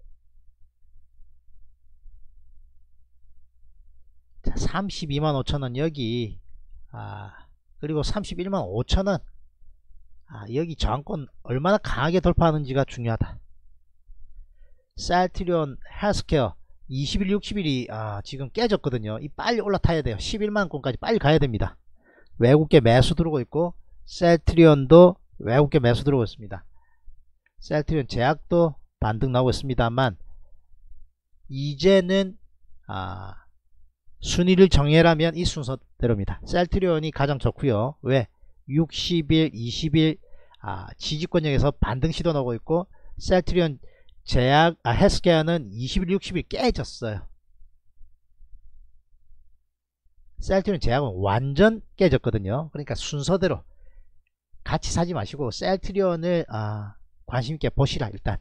자, 삼십이만 오천원 여기, 아, 그리고 삼십일만 오천원. 아, 여기 저항권 얼마나 강하게 돌파하는지가 중요하다. 셀트리온 헬스케어 이십 일, 육십 일이 아, 지금 깨졌거든요. 이 빨리 올라타야 돼요. 십일만원권까지 빨리 가야 됩니다. 외국계 매수 들어오고 있고, 셀트리온도 외국계 매수 들어오고 있습니다. 셀트리온 제약도 반등 나오고 있습니다만, 이제는 아, 순위를 정해라면 이 순서대로입니다. 셀트리온이 가장 좋고요. 왜? 육십 일, 이십 일 아, 지지권역에서 반등 시도 나오고 있고, 셀트리온 제약, 아, 헬스케어는 이십 일, 육십 일 깨졌어요. 셀트리온 제약은 완전 깨졌거든요. 그러니까 순서대로 같이 사지 마시고 셀트리온을 아, 관심있게 보시라. 일단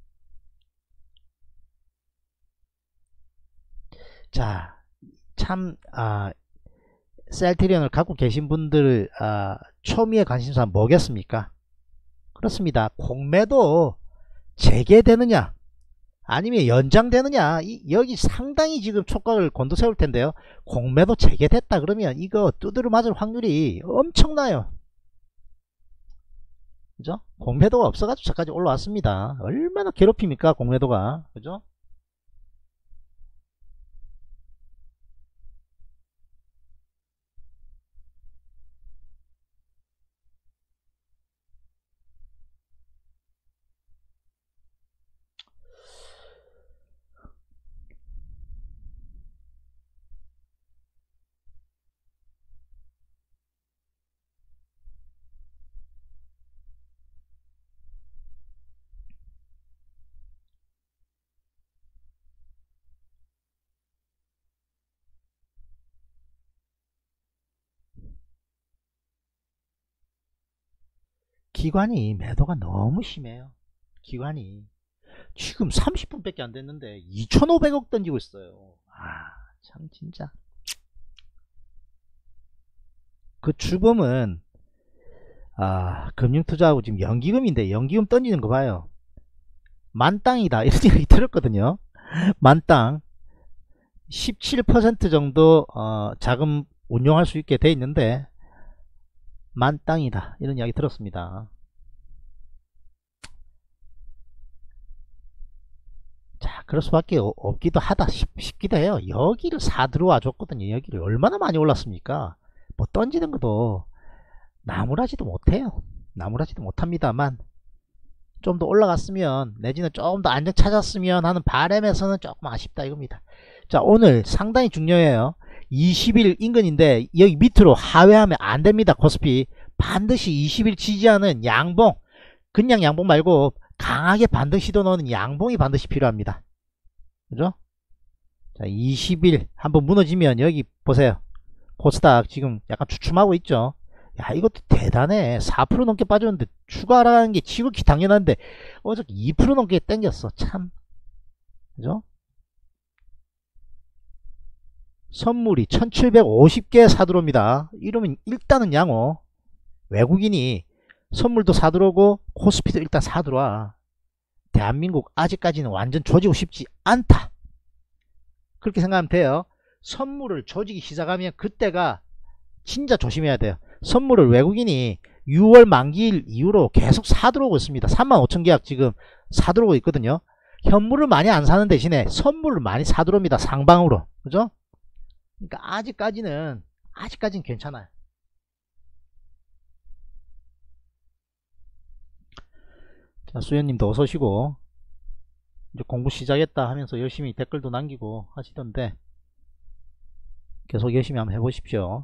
자, 참 아, 셀트리온을 갖고 계신 분들 아, 초미의 관심사 뭐겠습니까? 그렇습니다. 공매도 재개되느냐 아니면 연장되느냐, 이, 여기 상당히 지금 촉각을 곤두세울 텐데요. 공매도 재개됐다 그러면 이거 두드려 맞을 확률이 엄청나요. 그죠? 공매도가 없어가지고 저까지 올라왔습니다. 얼마나 괴롭힙니까 공매도가. 그죠? 기관이 매도가 너무 심해요. 기관이 지금 삼십 분밖에 안 됐는데 이천오백억 던지고 있어요. 아, 참 진짜. 그 주범은 아, 금융투자하고 지금 연기금인데 연기금 던지는 거 봐요. 만땅이다 이런 얘기 들었거든요. 만땅 십칠 퍼센트 정도 어, 자금 운용할 수 있게 돼 있는데 만땅이다 이런 이야기 들었습니다. 자, 그럴 수밖에 없기도 하다 싶, 싶기도 해요. 여기를 사 들어와 줬거든요. 여기를 얼마나 많이 올랐습니까? 뭐 던지는 것도 나무라지도 못해요. 나무라지도 못합니다만 좀 더 올라갔으면 내지는 조금 더 안정 찾았으면 하는 바람에서는 조금 아쉽다 이겁니다. 자, 오늘 상당히 중요해요. 이십 일 인근인데 여기 밑으로 하회하면 안 됩니다. 코스피 반드시 이십 일 지지하는 양봉, 그냥 양봉 말고 강하게 반등 시도 넣는 양봉이 반드시 필요합니다. 그죠? 자, 이십 일 한번 무너지면 여기 보세요. 코스닥 지금 약간 주춤하고 있죠. 야, 이것도 대단해. 사 퍼센트 넘게 빠졌는데 추가라는 게 지극히 당연한데 어저께 이 퍼센트 넘게 땡겼어. 참. 그죠? 선물이 천칠백오십 개 사들어옵니다. 이러면 일단은 양호. 외국인이 선물도 사들어오고 코스피도 일단 사들어와. 대한민국 아직까지는 완전 조지고 싶지 않다. 그렇게 생각하면 돼요. 선물을 조지기 시작하면 그때가 진짜 조심해야 돼요. 선물을 외국인이 유월 만기일 이후로 계속 사들어오고 있습니다. 삼만 오천 계약 지금 사들어오고 있거든요. 현물을 많이 안 사는 대신에 선물을 많이 사들어옵니다. 상방으로. 그죠? 그러니까 아직까지는 아직까지는 괜찮아요. 자, 수현님도 어서 오시고, 이제 공부 시작했다 하면서 열심히 댓글도 남기고 하시던데 계속 열심히 한번 해보십시오.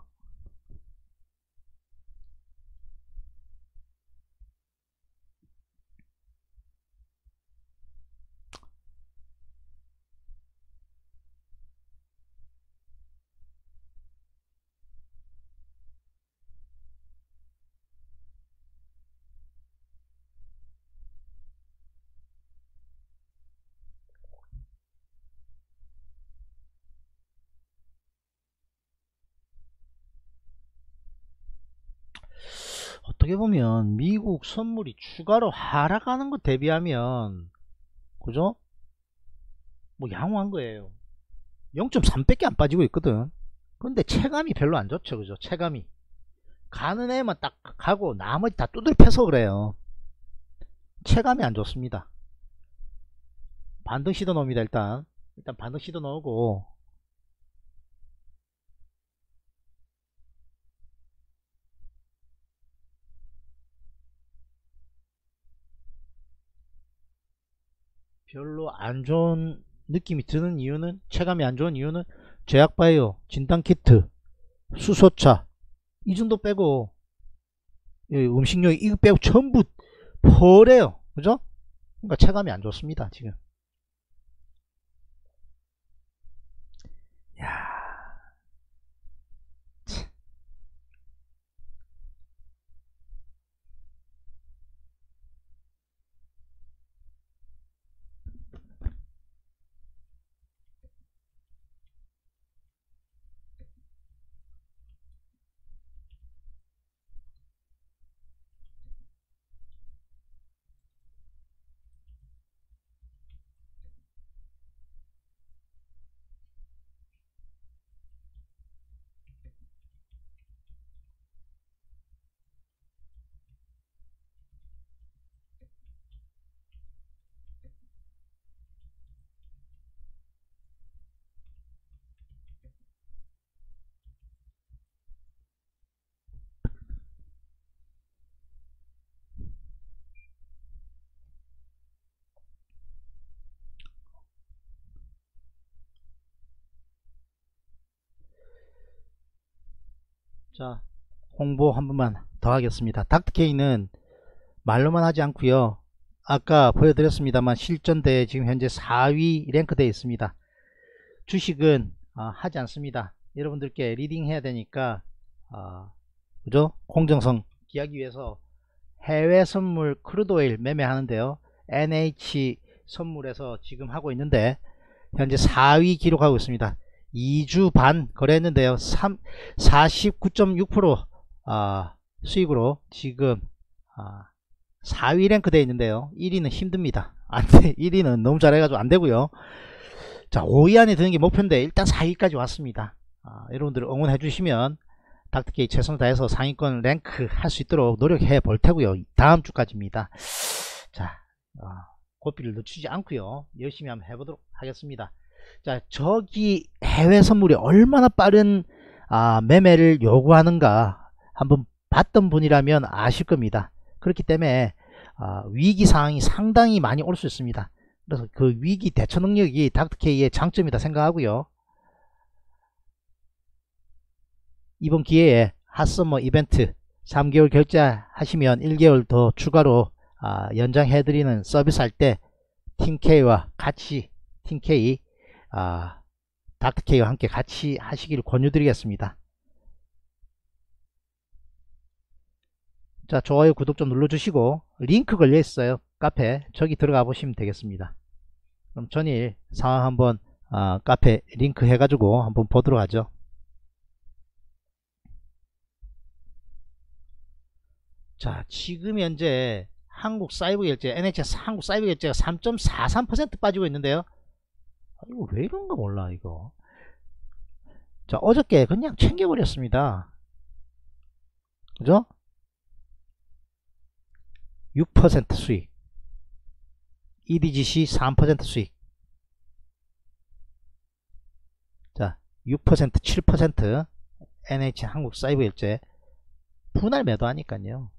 어떻게 보면 미국 선물이 추가로 하락하는 것 대비하면 그죠? 뭐 양호한 거예요. 영 점 삼 밖에 안 빠지고 있거든. 근데 체감이 별로 안 좋죠. 그죠? 체감이 가는 애만 딱 가고 나머지 다 두드려 패서 그래요. 체감이 안 좋습니다. 반등 시도 넣습니다. 일단 일단 반등 시도 넣고 별로 안 좋은 느낌이 드는 이유는, 체감이 안 좋은 이유는 제약바이오, 진단키트, 수소차 이 정도 빼고 음식료 이거 빼고 전부 펄해요. 그죠? 그러니까 체감이 안 좋습니다. 지금. 야. 자, 홍보 한 번만 더 하겠습니다. 닥터케이는 말로만 하지 않고요, 아까 보여드렸습니다만 실전대에 지금 현재 사 위 랭크되어 있습니다. 주식은 아, 하지 않습니다. 여러분들께 리딩 해야 되니까 아, 그죠? 공정성 기하기 위해서 해외 선물 크루드오일 매매하는데요, 엔에이치 선물에서 지금 하고 있는데 현재 사 위 기록하고 있습니다. 이 주 반 거래했는데요, 사십구 점 육 퍼센트 아, 수익으로 지금 아, 사 위 랭크 되어 있는데요, 일 위는 힘듭니다. 안돼. 일 위는 너무 잘해가지고 안되고요. 자, 오 위 안에 드는 게 목표인데 일단 사 위까지 왔습니다. 아, 여러분들 응원해 주시면 닥터케이 최선을 다해서 상위권 랭크 할 수 있도록 노력해 볼 테고요. 다음 주까지입니다. 자, 아, 고삐를 늦추지 않고요, 열심히 한번 해보도록 하겠습니다. 자, 저기 해외 선물이 얼마나 빠른 아, 매매를 요구하는가 한번 봤던 분이라면 아실 겁니다. 그렇기 때문에 아, 위기 상황이 상당히 많이 올 수 있습니다. 그래서 그 위기 대처 능력이 닥터케이의 장점이다 생각하고요, 이번 기회에 핫서머 이벤트 삼 개월 결제하시면 일 개월 더 추가로 아, 연장해드리는 서비스 할 때 팀K와 같이 팀K 아, 닥터케이와 함께 같이 하시기를 권유드리겠습니다. 자, 좋아요 구독 좀 눌러주시고, 링크 걸려 있어요. 카페 저기 들어가 보시면 되겠습니다. 그럼 전일 상황 한번 아, 카페 링크 해가지고 한번 보도록 하죠. 자, 지금 현재 한국 사이버 결제, 엔에이치에스 한국 사이버 결제가 삼 점 사삼 퍼센트 빠지고 있는데요. 아, 이거 왜 이런가 몰라 이거. 자, 어저께 그냥 챙겨버렸습니다. 그죠? 육 퍼센트 수익. 이디지씨 삼 퍼센트 수익. 자, 육 퍼센트, 칠 퍼센트 엔에이치 한국사이버일제 분할 매도하니까요.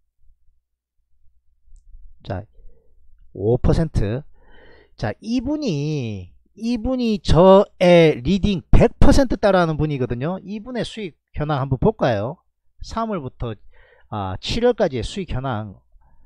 자, 오 퍼센트. 자, 이분이 이분이 저의 리딩 백 퍼센트 따라하는 분이거든요. 이분의 수익 현황 한번 볼까요? 삼월부터 아, 칠월까지의 수익 현황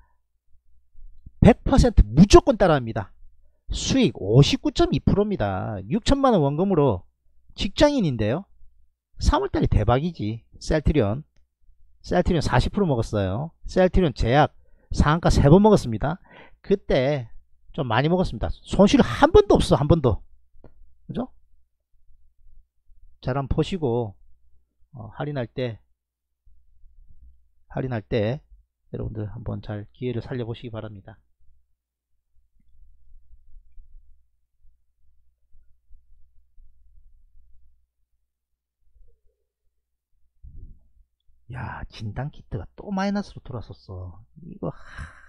백 퍼센트 무조건 따라합니다. 수익 오십구 점 이 퍼센트입니다. 육천만원 원금으로 직장인인데요. 삼월달이 대박이지. 셀트리온 셀트리온 사십 퍼센트 먹었어요. 셀트리온 제약 상한가 세 번 먹었습니다. 그때 좀 많이 먹었습니다. 손실 한 번도 없어. 한 번도. 그죠? 잘 한번 보시고 어, 할인할 때 할인할 때 여러분들 한번 잘 기회를 살려보시기 바랍니다. 야, 진단키트가 또 마이너스로 돌아섰어. 이거 하...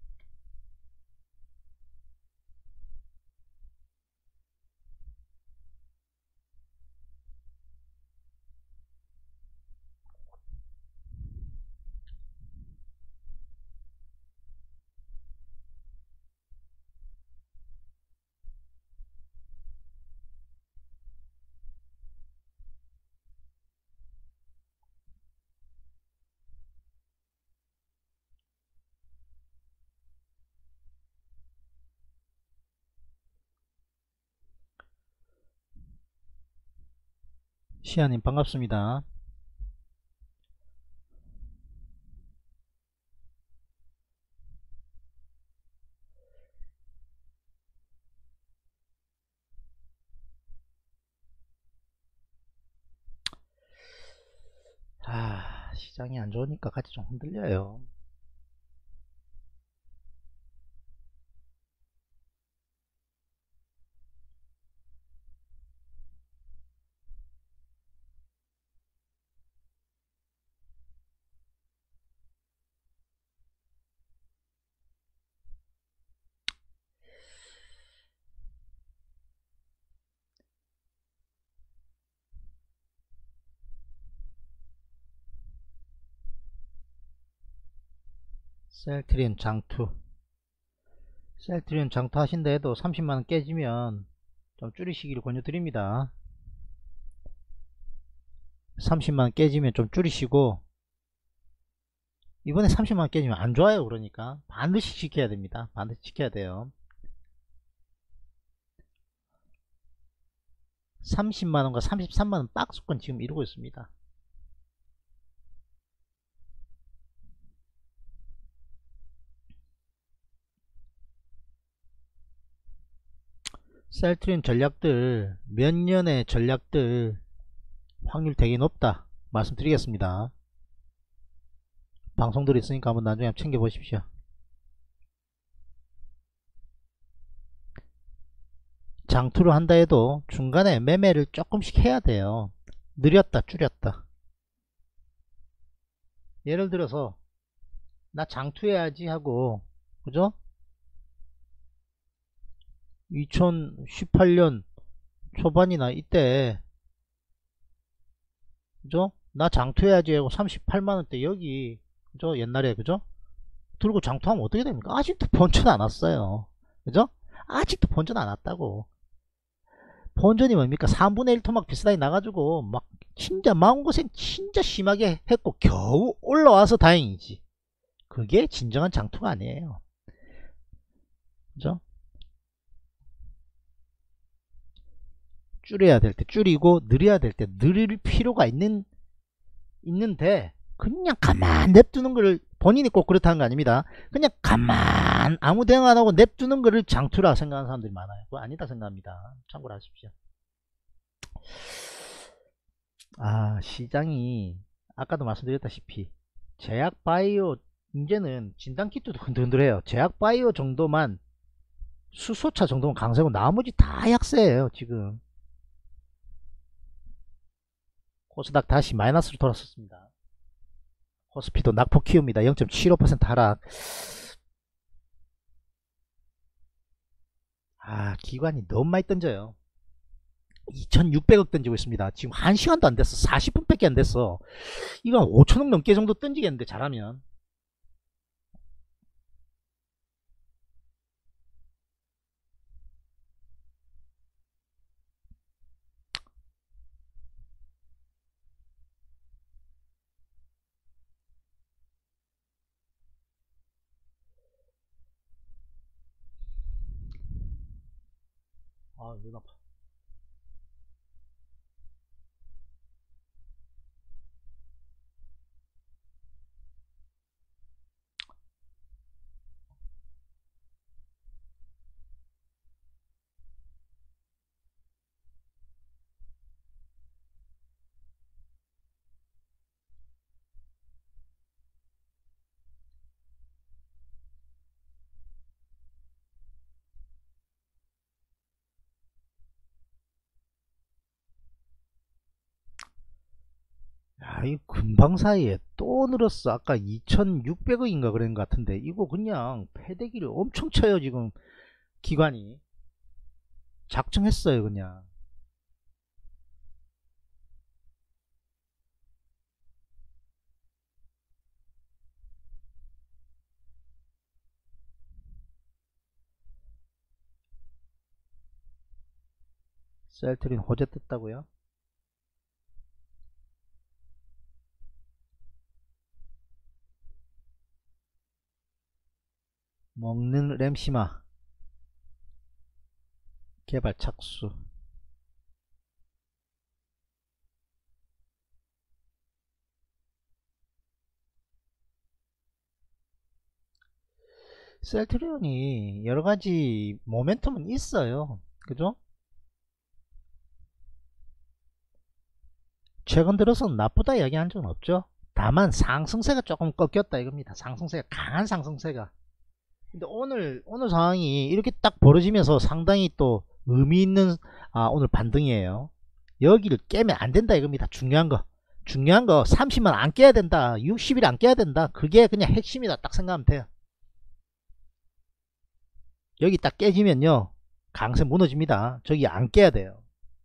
시아님 반갑습니다. 아, 시장이 안 좋으니까 같이 좀 흔들려요. 셀트리온 장투 셀트리온 장투 하신다 해도 삼십만원 깨지면 좀 줄이시기를 권유드립니다. 삼십만원 깨지면 좀 줄이시고, 이번에 삼십만원 깨지면 안 좋아요. 그러니까 반드시 지켜야 됩니다. 반드시 지켜야 돼요. 삼십만원과 삼십삼만원 박스권 지금 이루고 있습니다. 셀트리온 전략들 몇 년의 전략들 확률 되게 높다 말씀드리겠습니다. 방송들이 있으니까 한번 나중에 한번 챙겨 보십시오. 장투를 한다 해도 중간에 매매를 조금씩 해야 돼요. 느렸다 줄였다. 예를 들어서 나 장투해야지 하고, 그죠? 이천십팔년 초반이나 이때, 그죠? 나 장투해야지 하고 삼십팔만원대 여기, 그죠? 옛날에, 그죠? 들고 장투하면 어떻게 됩니까? 아직도 본전 안 왔어요. 그죠? 아직도 본전 안 왔다고. 본전이 뭡니까? 삼분의 일 토막 비슷하게 나가지고 막 진짜 마음고생 진짜 심하게 했고 겨우 올라와서 다행이지. 그게 진정한 장투가 아니에요. 그죠? 줄여야 될 때 줄이고 느려야 될 때 느릴 필요가 있는 있는데 그냥 가만 냅두는 거를, 본인이 꼭 그렇다는 거 아닙니다. 그냥 가만 아무 대응 안 하고 냅두는 거를 장투라 생각하는 사람들이 많아요. 그거 아니다 생각합니다. 참고로 하십시오. 아, 시장이 아까도 말씀드렸다시피 제약 바이오 이제는 진단키트도 흔들흔들해요. 제약 바이오 정도만, 수소차 정도만 강세고 나머지 다 약세예요 지금. 코스닥 다시 마이너스로 돌아섰습니다. 코스피도 낙폭 키웁니다. 영 점 칠오 퍼센트 하락. 아, 기관이 너무 많이 던져요. 이천육백억 던지고 있습니다. 지금 한 시간도 안 됐어. 사십 분밖에 안 됐어. 이건 오천억 넘게 정도 던지겠는데, 잘하면. 아, 눈 아파. 야, 이 금방 사이에 또 늘었어. 아까 이천육백억인가 그런 것 같은데, 이거 그냥 패대기를 엄청 쳐요, 지금. 기관이. 작정했어요, 그냥. 셀트린 호재 뜯다고요? 먹는 램시마. 개발 착수. 셀트리온이 여러가지 모멘텀은 있어요. 그죠? 최근 들어서는 나쁘다 이야기한 적은 없죠. 다만 상승세가 조금 꺾였다 이겁니다. 상승세가, 강한 상승세가. 근데 오늘 오늘 상황이 이렇게 딱 벌어지면서 상당히 또 의미 있는, 아, 오늘 반등이에요. 여기를 깨면 안 된다 이겁니다. 중요한 거 중요한 거 삼십만 안 깨야 된다, 육십 일 안 깨야 된다. 그게 그냥 핵심이다 딱 생각하면 돼요. 여기 딱 깨지면요, 강세 무너집니다. 저기 안 깨야 돼요.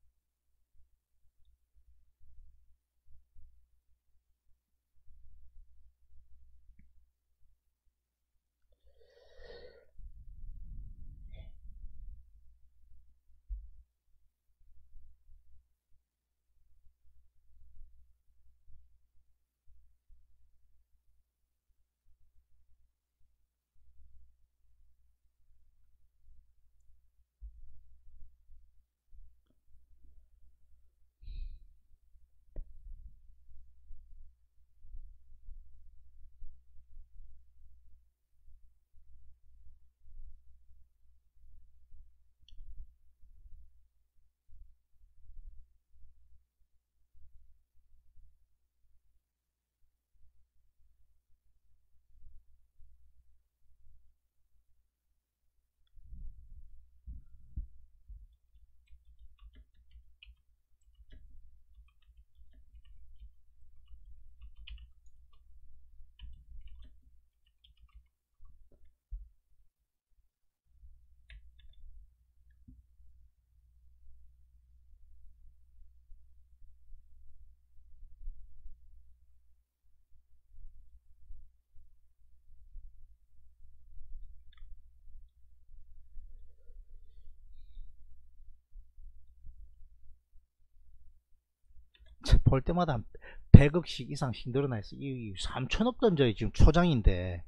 볼 때마다 백억씩 이상씩 늘어나 있어. 이 삼천억 던져요. 지금 초장인데.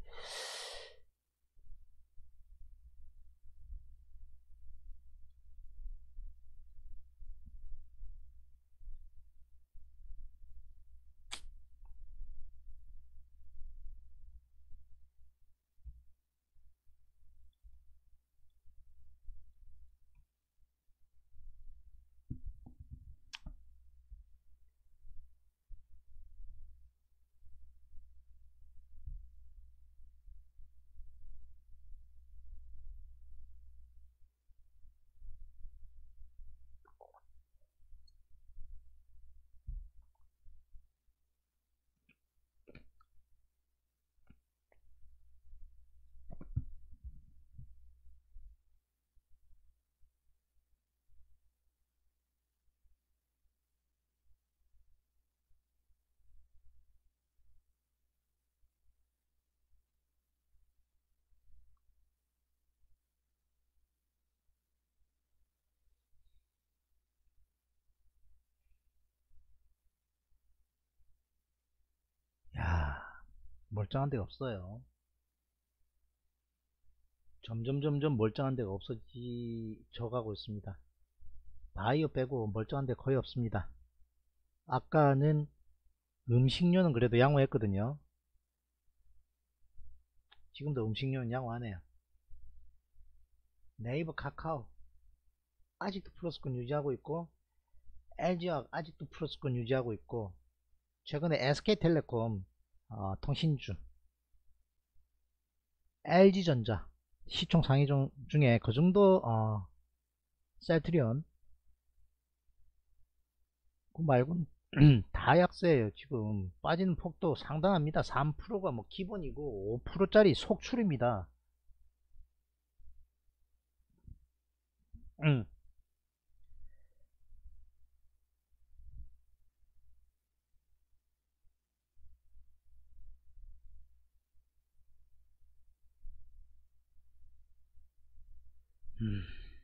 멀쩡한 데가 없어요. 점점 점점 멀쩡한 데가 없어져 가고 있습니다. 바이오 빼고 멀쩡한 데 거의 없습니다. 아까는 음식료는 그래도 양호했거든요. 지금도 음식료는 양호하네요. 네이버, 카카오 아직도 플러스권 유지하고 있고, 엘지화학 아직도 플러스권 유지하고 있고, 최근에 에스케이텔레콤 어, 통신주, 엘지전자 시총 상위 중, 중에 그 정도 어, 셀트리온 그 말고는 다 약세예요. 지금 빠지는 폭도 상당합니다. 삼 퍼센트가 뭐 기본이고 오 퍼센트짜리 속출입니다. 음. 음.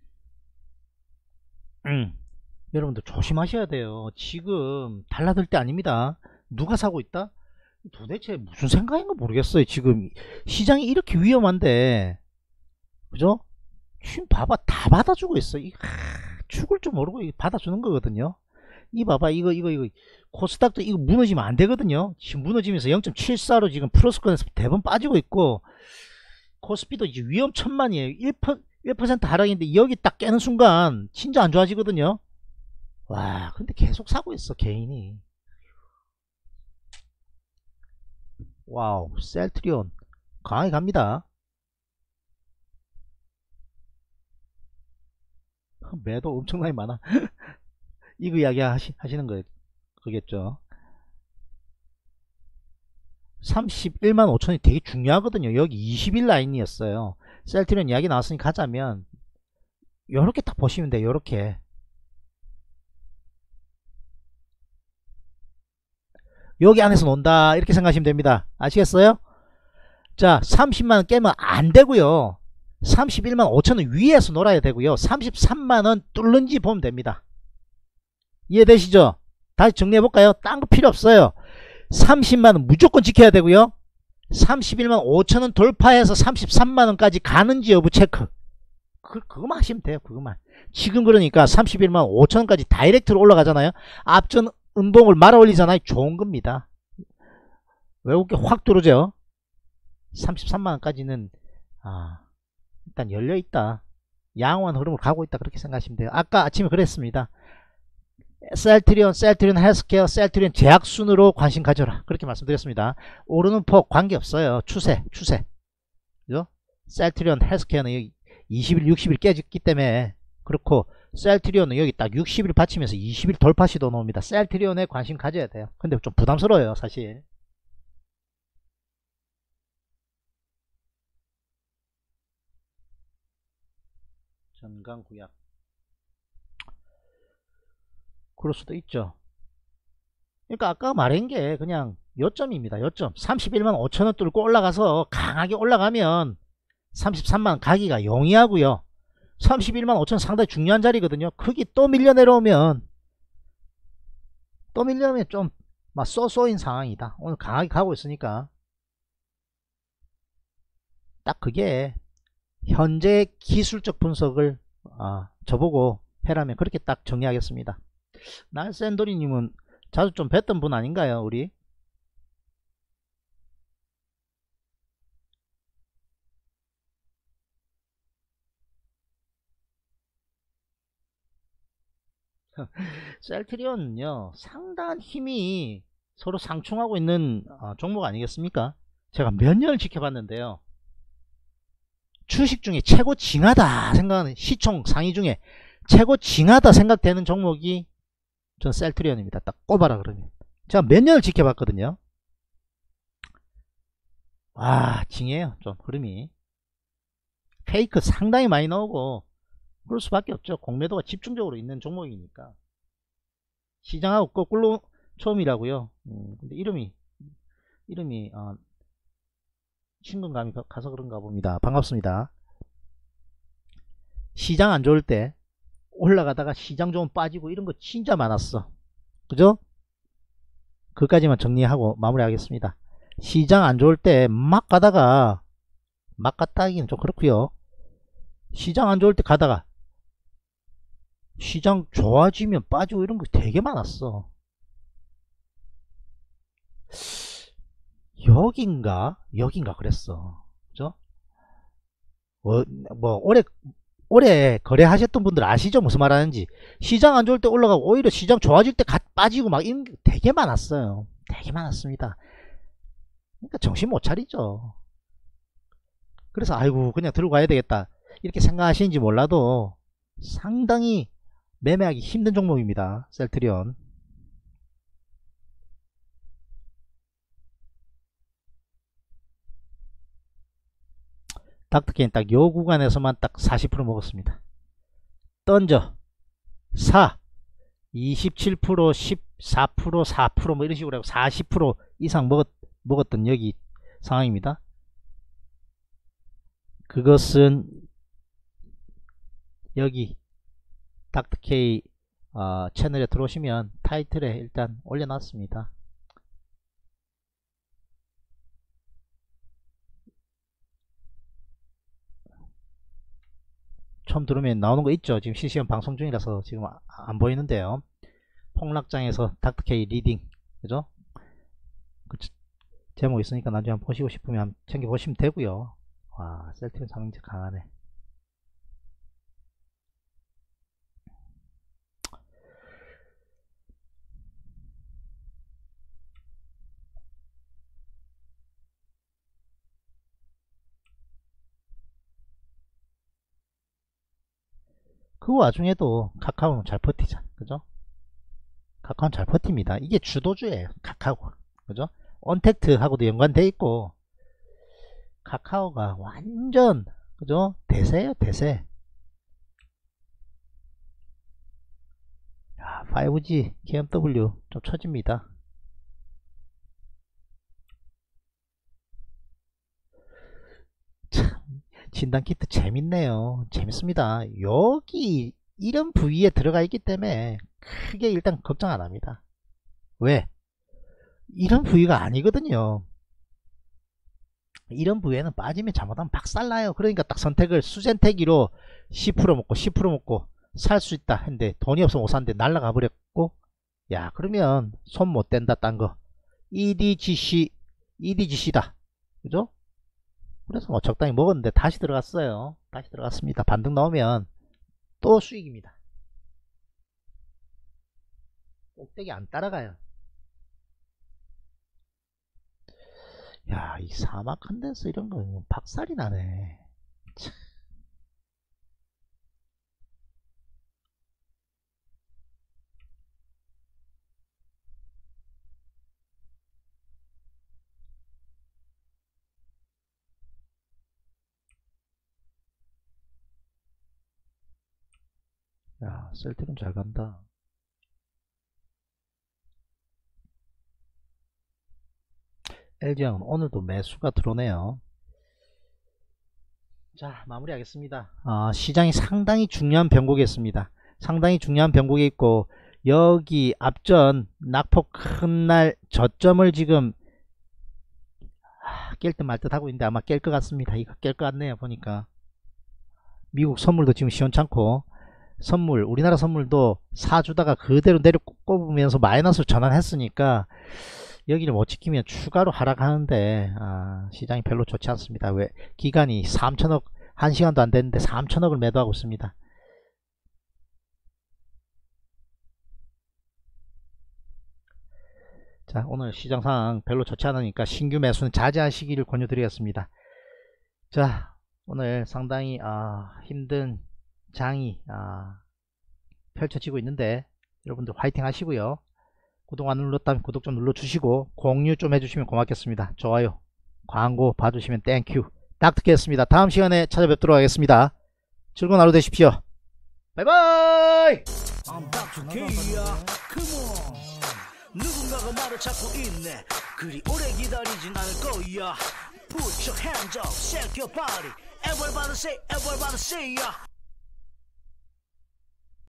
음. 여러분들 조심하셔야 돼요. 지금 달라들 때 아닙니다. 누가 사고 있다? 도대체 무슨 생각인가 모르겠어요. 지금 시장이 이렇게 위험한데, 그죠? 지금 봐봐, 다 받아주고 있어. 이, 하, 죽을 줄 모르고 받아주는 거거든요. 이 봐봐, 이거 이거 이거 코스닥도 이거 무너지면 안 되거든요. 지금 무너지면서 영 점 칠사로 지금 플러스권에서 대번 빠지고 있고, 코스피도 이제 위험천만이에요. 일 퍼센트 하락인데 여기 딱 깨는 순간 진짜 안 좋아지거든요. 와, 근데 계속 사고 있어, 개인이. 와우, 셀트리온 강하게 갑니다. 매도 엄청나게 많아. 이거 이야기 하시, 하시는 거 그겠죠. 삼십일만 오천이 되게 중요하거든요. 여기 이십 일 라인이었어요. 셀트리온 이야기 나왔으니 가자면 요렇게 딱 보시면 돼요. 요렇게 여기 안에서 논다 이렇게 생각하시면 됩니다. 아시겠어요? 자, 삼십만원 깨면 안 되고요. 삼십일만 오천원 위에서 놀아야 되고요. 삼십삼만원 뚫는지 보면 됩니다. 이해되시죠? 다시 정리해볼까요? 딴 거 필요 없어요. 삼십만원 무조건 지켜야 되고요. 삼십일만 오천원 돌파해서 삼십삼만원까지 가는지 여부 체크. 그, 그거만 하시면 돼요. 그거만. 지금 그러니까 삼십일만 오천원까지 다이렉트로 올라가잖아요. 앞전 음봉을 말아 올리잖아요. 좋은 겁니다. 외국계 확 들어오죠. 삼십삼만원까지는 아, 일단 열려있다. 양호한 흐름을 가고 있다. 그렇게 생각하시면 돼요. 아까 아침에 그랬습니다. 셀트리온, 셀트리온 헬스케어, 셀트리온 제약순으로 관심 가져라. 그렇게 말씀드렸습니다. 오르는 폭 관계없어요. 추세, 추세. 그죠? 셀트리온 헬스케어는 여기 이십 일, 육십 일 깨졌기 때문에 그렇고, 셀트리온은 여기 딱 육십 일 받치면서 이십 일 돌파 시도 나옵니다. 셀트리온에 관심 가져야 돼요. 근데 좀 부담스러워요, 사실. 전강구약. 그럴 수도 있죠. 그러니까 아까 말한 게 그냥 요점입니다. 요점. 삼십일만 오천원 뚫고 올라가서 강하게 올라가면 삼십삼만 가기가 용이하고요. 삼십일만 오천 상당히 중요한 자리거든요. 거기 또 밀려 내려오면 또 밀려면 좀 막 쏘쏘인 상황이다. 오늘 강하게 가고 있으니까 딱 그게 현재 기술적 분석을 아, 저보고 해라면 그렇게 딱 정리하겠습니다. 날샌도리님은 자주 좀 뵀던 분 아닌가요? 우리 셀트리온은요 상당한 힘이 서로 상충하고 있는 어, 종목 아니겠습니까? 제가 몇 년을 지켜봤는데요, 주식 중에 최고 징하다 생각하는 시총 상위 중에 최고 징하다 생각되는 종목이 전 셀트리온입니다. 딱 꼽아라 그러면. 제가 몇 년을 지켜봤거든요. 와, 징해요. 좀 흐름이 페이크 상당히 많이 나오고 그럴 수밖에 없죠. 공매도가 집중적으로 있는 종목이니까. 시장하고 거꾸로 처음이라고요. 음, 근데 이름이 이름이 어, 친근감이 가서 그런가 봅니다. 반갑습니다. 시장 안 좋을 때 올라가다가 시장 좀 빠지고 이런 거 진짜 많았어. 그죠? 그까지만 정리하고 마무리하겠습니다. 시장 안 좋을 때 막 가다가, 막 갔다 하기는 좀 그렇고요. 시장 안 좋을 때 가다가 시장 좋아지면 빠지고 이런 거 되게 많았어. 여긴가? 여긴가 그랬어. 그죠? 뭐, 뭐 올해 올해 거래하셨던 분들 아시죠? 무슨 말 하는지. 시장 안 좋을 때 올라가고 오히려 시장 좋아질 때 갓 빠지고 막 이런 게 되게 많았어요. 되게 많았습니다. 그러니까 정신 못 차리죠. 그래서 아이고 그냥 들고 가야 되겠다 이렇게 생각하시는지 몰라도 상당히 매매하기 힘든 종목입니다. 셀트리온. 닥터케인 딱 요 구간에서만 딱 사십 퍼센트 먹었습니다. 던져 사 이십칠 퍼센트 십사 퍼센트 사 퍼센트 뭐 이런 식으로 하고 사십 퍼센트 이상 먹었, 먹었던 여기 상황입니다. 그것은 여기 닥터케이 어, 채널에 들어오시면 타이틀에 일단 올려놨습니다. 처음 들으면 나오는 거 있죠. 지금 실시간 방송 중이라서 지금 안 보이는데요. 폭락장에서 닥터케이 리딩, 그죠? 그 제목 있으니까 나중에 한번 보시고 싶으면 챙겨 보시면 되고요. 와, 셀트리온 상승 강하네. 그 와중에도 카카오는 잘 버티잖아. 그죠? 카카오는 잘 버팁니다. 이게 주도주예요. 카카오. 그죠? 언택트하고도 연관돼 있고, 카카오가 완전, 그죠? 대세예요, 대세. 야, 파이브지, 케이엠더블유 좀 처집니다. 참, 진단키트 재밌네요. 재밌습니다. 여기 이런 부위에 들어가 있기 때문에 크게 일단 걱정 안 합니다. 왜? 이런 부위가 아니거든요. 이런 부위에는 빠지면 잘못하면 박살나요. 그러니까 딱 선택을 수젠태기로 십 퍼센트 먹고 십 퍼센트 먹고 살 수 있다 했는데 돈이 없으면 못 샀는데 날라가 버렸고, 야 그러면 손 못 댄다 딴 거. 이디지씨 이디지씨다. 그죠? 그래서 뭐 적당히 먹었는데 다시 들어갔어요. 다시 들어갔습니다. 반등 나오면 또 수익입니다. 꼭대기 안 따라가요. 야, 이 사막 컨덴서 이런 거 박살이 나네. 참. 야, 셀트리온 잘 간다. 엘지형은 오늘도 매수가 들어오네요. 자, 마무리하겠습니다. 아, 시장이 상당히 중요한 변곡이었습니다. 상당히 중요한 변곡이 있고, 여기 앞전 낙폭 큰 날 저점을 지금 깰 듯 말 듯 하고 있는데 아마 깰 것 같습니다. 이거 깰 것 같네요. 보니까 미국 선물도 지금 시원찮고, 선물 우리나라 선물도 사주다가 그대로 내려 꼽으면서 마이너스로 전환했으니까 여기를 못 지키면 추가로 하락하는데, 아, 시장이 별로 좋지 않습니다. 왜? 기간이 삼천억, 한 시간도 안 됐는데 삼천억을 매도하고 있습니다. 자, 오늘 시장 상황 별로 좋지 않으니까 신규 매수는 자제하시기를 권유드리겠습니다. 자, 오늘 상당히 아, 힘든 장이 아, 펼쳐지고 있는데 여러분들 화이팅 하시고요. 구독 안 눌렀다면 구독 좀 눌러주시고 공유 좀 해주시면 고맙겠습니다. 좋아요, 광고 봐주시면 땡큐. 닥터케이였습니다. 다음 시간에 찾아뵙도록 하겠습니다. 즐거운 하루 되십시오. 바이바이. I'm 닥터 K야. Come on. 누군가가 말을 찾고 있네. 그리 오래 기다리진 않을 거야. Put your hands up, shake your body. Everybody say, everybody say, yeah.